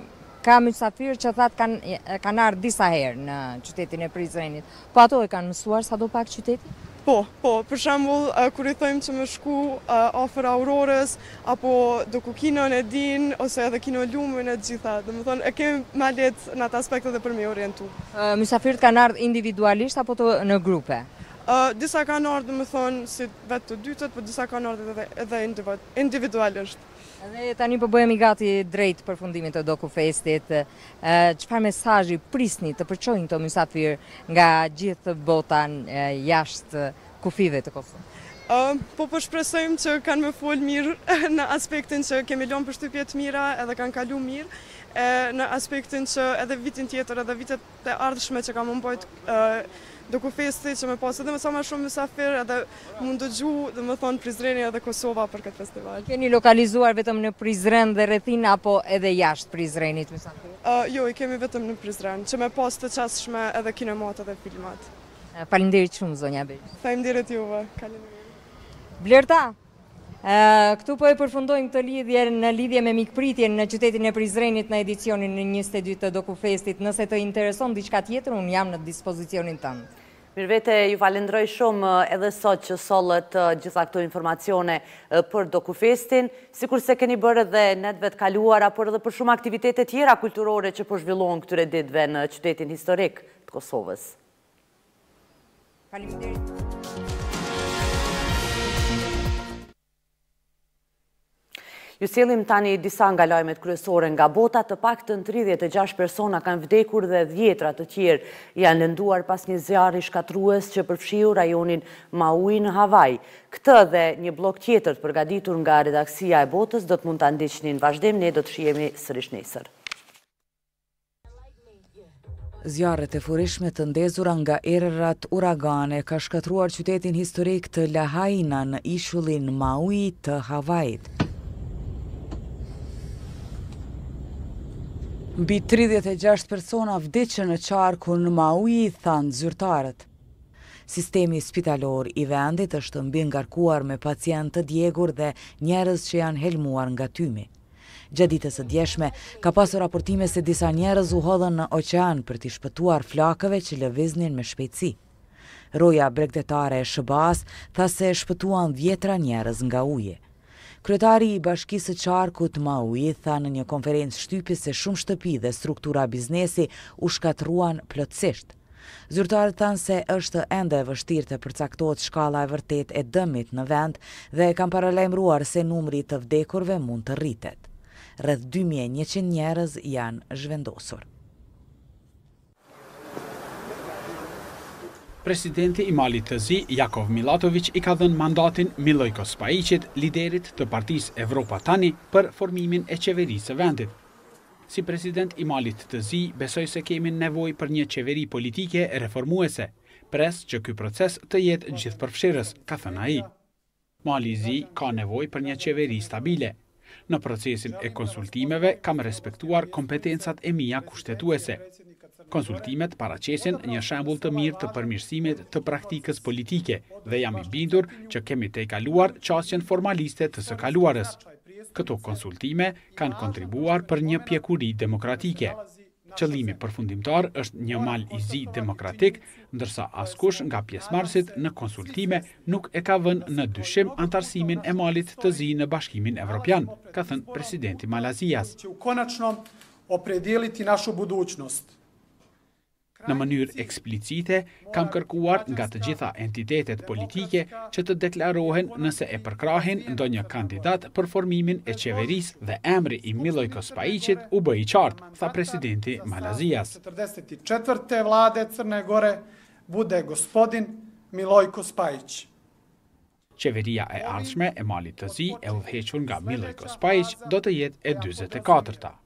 ka mysafirë që thatë kanë kanë ardhur disa herë në qytetin e Prizrenit. Po ato e kanë mësuar sadopak qytetin? Po, po, për shembull, kur i thojmë që më shku afër Aurorës, apo do ku kinën e din, ose edhe kino Lumën e gjitha, dhe më thonë, e kemi ma letë në atë aspektet dhe për me orientu. Mysafirët kanë ardhur individualisht apo të në grupe? Disa kanë ardhur, dhe më thonë, si vetë të dytët, po disa kanë ardhur edhe individualisht. Edhe tani po bëhemi gati drejt përfundimit të Dokufestit. Çfarë mesazhi prisni të përçojnë këto mysafirë nga gjithë bota jashtë kufive të Kosovës? Po po shpresojmë që kanë me fol mirë në aspektin që kemi lënë përshtypje të mira edhe kanë kalu mirë, në aspektin që edhe vitin tjetër edhe vitet e ardhshme që kam mbajt Dokufesti që me pas edhe me sa ma shumë mysafirë edhe mund të gju dhe me thonë Prizreni edhe Kosova për këtë festival. Keni lokalizuar vetëm në Prizren dhe rrethina apo edhe jashtë Prizrenit mysafirë? Jo, i kemi vetëm në Prizren, që me pas të qasshme edhe kinemat edhe filmat. Faleminderit shumë, zonja Beqi. Faleminderit juve. Faleminderit. Blerta, këtu po e përfundojmë këtë lidhje në lidhje me mikpritjen në qytetin e Prizrenit në edicionin në njëzet e dytë të Dokufestit. Nëse të intereson diçka tjetër, unë jam në dispozicionin tënë. Mirë vete, ju falendroj shumë edhe sot që sollët gjitha këto informacione për Dokufestin, sikur se keni bërë edhe netëve të kaluara, por edhe për shumë aktivitete tjera kulturore që po zhvillohen këtyre ditëve në qytetin historik të Kosovës. Faleminderit. Ju sjellim tani disa nga lajmet kryesore nga bota. Të paktën tridhjetë e gjashtë persona kanë vdekur dhe dhjetra të tjerë janë lënduar pas një zjarri shkatrues që përfshiu rajonin Maui në Havaj. Këtë dhe një blok tjetër të përgatitur nga redaksia e botës do të mund ta ndiqni në vazhdim, ne do të shihemi sërish nesër. Zjarret e furishme të ndezura nga erërat uragane ka shkatruar qytetin historik të Lahaina në ishullin Maui të Havajit. Mbi tridhjetë e gjashtë persona vdiqën në qarkun në Maui, thanë zyrtarët. Sistemi spitalor i vendit është mbi ngarkuar me pacient të djegur dhe njerëz që janë helmuar nga tymi. Gjatë ditës së djeshme, ka pasur raportime se disa njerëz u hodhën në oqean për t'i shpëtuar flakëve që lëviznin me shpejtësi. Roja bregdetare e Sh B A-s tha se shpëtuan dhjetra njerëz nga uji. Kryetari i Bashkisë së Qarkut Maui tha në një konferencë shtypje se shumë shtëpi dhe struktura biznesi u shkatruan plotësisht. Zyrtarët thanë se është ende e vështirë të përcaktohet shkalla e vërtet e dëmit në vend dhe kanë paralajmëruar se numri të vdekurve mund të rritet. Rreth dy mijë e njëqind njerëz janë zhvendosur. Presidenti i Malit të Zi, Jakov Milatović, i ka dhënë mandatin Milojko Spajićit, liderit të Partisë Evropa Tani, për formimin e qeverisë së vendit. Si president i Malit të Zi, besoj se kemi nevojë për një qeveri politike reformuese, pres që ky proces të jetë gjithëpërfshirës, ka thënë ai. Mali i Zi ka nevojë për një qeveri stabile. Në procesin e konsultimeve kam respektuar kompetencat e mia kushtetuese. Konsultimet paraqesin një shembull të mirë të përmirësimit të praktikës politike dhe jam i bindur që kemi tejkaluar qasjen formaliste të së kaluarës. Këto konsultime kanë kontribuar për një pjekuri demokratike. Qëllimi përfundimtar është një mal i zi demokratik, ndërsa askush nga pjesëmarrësit në konsultime nuk e ka vënë në dyshim antarësimin e malit të zi në Bashkimin Evropian, ka thënë presidenti Malazijas. Në mënyrë eksplicite, kam kërkuar nga të gjitha entitetet politike që të deklarohen nëse e përkrahin ndonjë kandidat për formimin e qeverisë dhe emri i Milojko Spajićit u bë i qartë, tha presidenti Malazijas. četrdeset četvrte vlade Crne Gore bude gospodin Milojko Spajić. Qeveria e ardhshme e Malit të Zi e udhëhequr nga Milojko Spajić do të jetë e dyzet e katërta.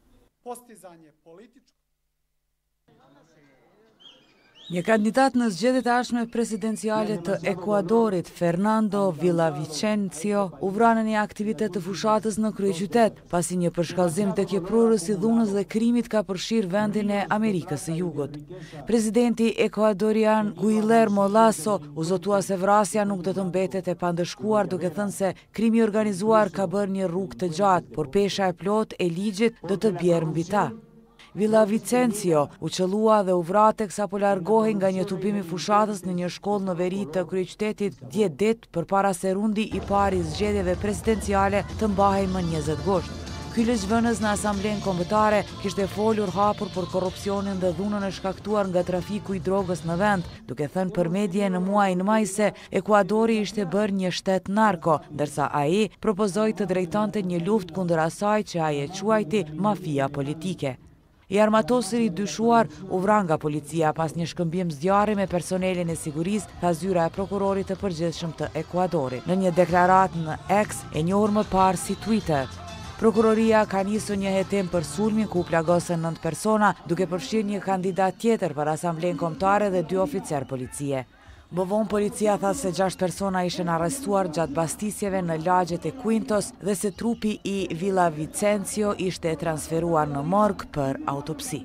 Një kandidat në zgjedhjet e ardhshme presidenciale të Ekuadorit, Fernando Villavicencio, u vra në një aktivitet të fushatës në kryeqytet, pasi një përshkallëzim tek jeprurës i dhunës dhe krimit ka përfshirë vendin e Amerikës së Jugut. Presidenti ekuadorian Guillermo Lasso u zotua se vrasja nuk do të mbetet e pandëshkuar, duke thënë se krimi organizuar ka bërë një rrugë të gjatë, por pesha e plot e ligjit do të bjerë mbi ta. Villa Vicencio u qëllua dhe u vra teksa po largohej nga një tubim i fushatës në një shkollë në veri të kryeqytetit dhjetë ditë përpara se rundi i parë i zgjedhjeve presidenciale të mbahej më njëzet gusht. Ky ligjvënës në Asamblenë Kombëtare kishte folur hapur për korrupsionin dhe dhunën e shkaktuar nga trafiku i drogës në vend, duke thënë për medje në muajin maj se Ekuadori ishte bërë një shtet narko, ndërsa ai propozoi të drejtonte një luftë kundër asaj që ai e quajti mafia politike. I armatosur i dyshuar u vra nga policia pas një shkëmbim zjarri me personelin e sigurisë, tha zyra e prokurorit të përgjithshëm të Ekuadorit, në një deklaratë në X e njohur më parë si Twitter. Prokuroria ka nisur një hetim për sulmin ku plagosën nëntë persona, duke përfshirë një kandidat tjetër për Asamblenë Kombëtare dhe dy oficer policie. Më vonë policia tha se gjashtë persona ishen arrestuar gjatë bastisjeve në lagjet e Quintos dhe se trupi i Villa Vicencio ishte transferuar në morg për autopsi.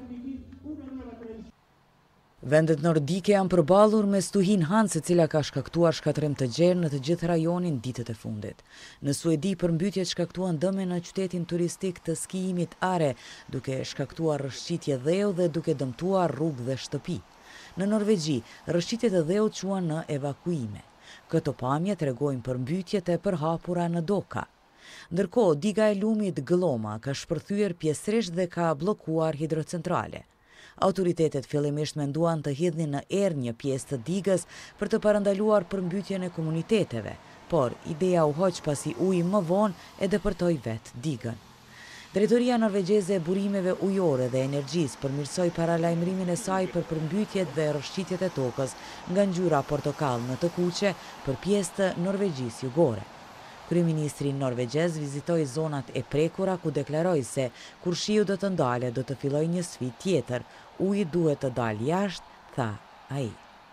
Vendet nordike janë përballur me stuhin Hans, e cila ka shkaktuar shkatrim të gjerë në të gjithë rajonin ditët e fundit. Në Suedi përmbytjet shkaktuan dëme në qytetin turistik të skijimit Are, duke shkaktuar rrëshqitje dheu dhe duke dëmtuar rrugë dhe shtëpi. Në Norvegji, rrëshqitjet e dheut quan në evakuime. Këto pamje tregojnë përmbytjet e përhapura në doka. Ndërkohë, diga e lumit Glomma ka shpërthyer pjesërisht dhe ka bllokuar hidrocentrale. Autoritetet fillimisht menduan të hidhnin në erë një pjesë të digës për të parandaluar përmbytjen e komuniteteve, por ideja u hoq pasi uji më vonë e depërtoi vetë digën. Drejtoria norvegjeze e burimeve ujore dhe energjisë përmirësoi paralajmërimin e saj për përmbytjet dhe rrëshqitjet e tokës nga ngjyra portokall në të kuqe për pjesë të Norvegjisë jugore. Kryeministri norvegjez vizitoi zonat e prekura ku deklaroi se kur shiu do të ndale do të fillojë një sfidë tjetër, uji duhet të dalë jashtë, tha ai.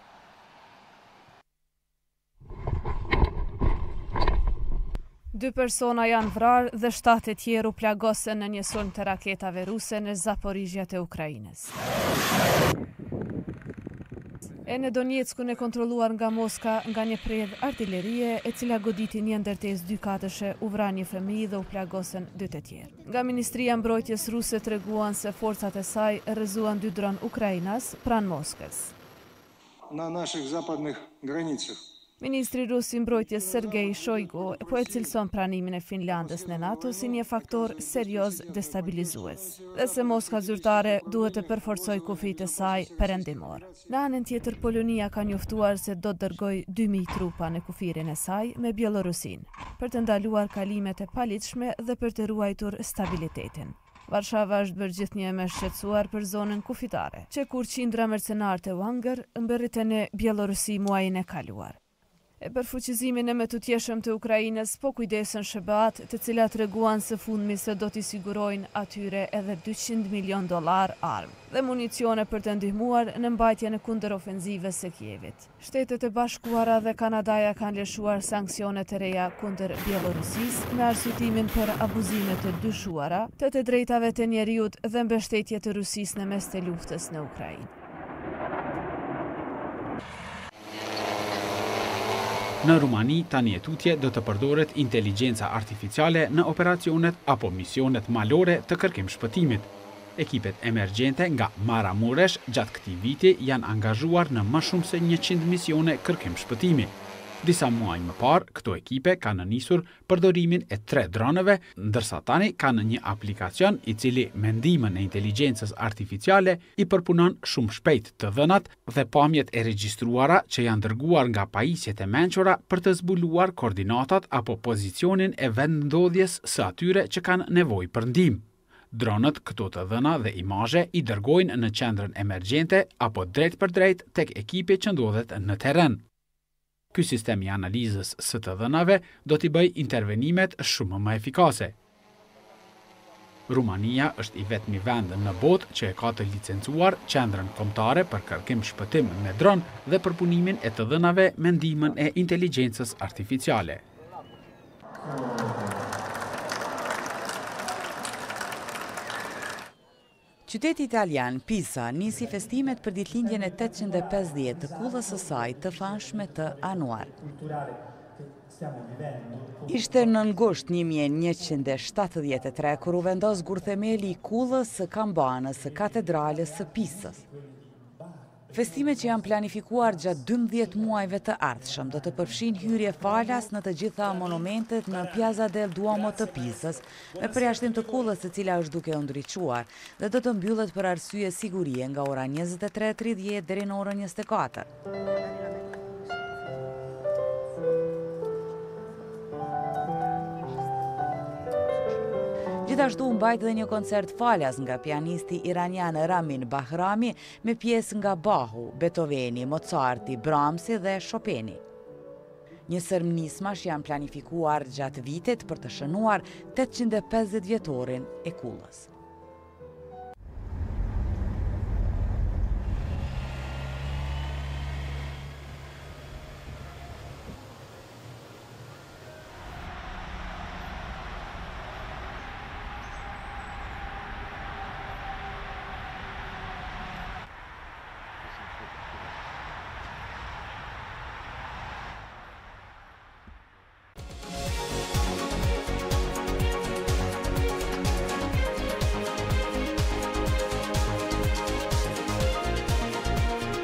Dy persona janë vrarë dhe shtatë e tjerë u plagosën në një sulm të raketave ruse në Zaporizhja të Ukrainës. E në Donjeckun e kontrolluar nga Moska nga një predh artillerie e cila goditi një ndërtesë dy katëshe u vra një fëmijë dhe u plagosën dy të tjerë. Nga Ministria e Mbrojtjes ruse treguan se forcat e saj rrëzuan dy dron ukrainas pranë Moskës. На наших западных границах. Ministri rus i mbrojtjes Sergej Shoigu po e cilëson pranimin e Finlandës në NATO si një faktor serioz destabilizues, dhe se Moska zyrtare duhet të përforcojë kufijtë e saj perëndimor. Në anën tjetër, Polonia ka njoftuar se do të dërgojë dy mijë trupa në kufirin e saj me Bielorusinë, për të ndaluar kalimet e paligjshme dhe për të ruajtur stabilitetin. Varshava është bërë gjithnjë më shqetësuar për zonën kufitare, që kur qindra mercenare të Wagner mbërritën në Bielorusi muajin e kaluar. E për fuqizimin e metutjeshëm të Ukrainës, po kujdesën S B A-t, të cilat treguan së fundmi se do t'i sigurojnë atyre edhe dyqind milion dollar armë dhe municione për të ndihmuar në mbajtjen e kundërofenzive së Kievit. Shtetet e Bashkuara dhe Kanadaja kanë lëshuar sanksione të reja kundër Bielorusisë me arsyetimin për abuzime të dyshuara të të drejtave të njeriut dhe mbështetje të Rusisë në mes të luftës në Ukrainë. Në Rumani, tani e tutje do të përdoret inteligjenca artificiale në operacionet apo misionet malore të kërkim shpëtimit. Ekipet emergjente nga Mara Muresh gjatë këtij viti janë angazhuar në më shumë se njëqind misione kërkim shpëtimi. Disa muaj më parë, këto ekipe kanë nisur përdorimin e tre dronëve, ndërsa tani kanë një aplikacion i cili me ndihmën e inteligjencës artificiale i përpunon shumë shpejt të dhënat dhe pamjet e regjistruara që janë dërguar nga pajisjet e mençura për të zbuluar koordinatat apo pozicionin e vendndodhjes së atyre që kanë nevojë për ndihmë. Dronët këto të dhëna dhe imazhe i dërgojnë në qendrën emergjente apo drejt për drejt tek ekipi që ndodhet në terren. Ky sistem i analizës së të dhënave do t'i bëj intervenimet shumë më efikase. Rumania është i vetmi vend në botë që e ka të licencuar qendrën kombëtare për kërkim shpëtim me dron dhe përpunimin e të dhënave me ndihmën e inteligjencës artificiale. Qyteti italian Pisa nisi festimet për ditëlindjen e tetëqind e pesëdhjetë të kullës së saj të famshme të Anuar. Ishte në ngusht një mijë e njëqind e shtatëdhjetë e tre kur u vendos gurthemeli i kullës së kambanës së katedrales së Pisës. Festimet që janë planifikuar gjatë dymbëdhjetë muajve të ardhshëm do të përfshin hyrje falas në të gjitha monumentet në Piazza del Duomo të Pisës, me përjashtim të kullës e cila është duke u ndriçuar dhe do të mbyllet për arsye sigurie nga ora njëzet e tre e tridhjetë deri në orën njëzet e katër. Gjithashtu mbajt dhe një koncert falas nga pianisti iranian Ramin Bahrami me pjesë nga Bahu, Beethoveni, Mozarti, Brahmsi dhe Chopini. Një sërm nismash janë planifikuar gjatë vitit për të shënuar tetëqind e pesëdhjetë vjetorin e kullës.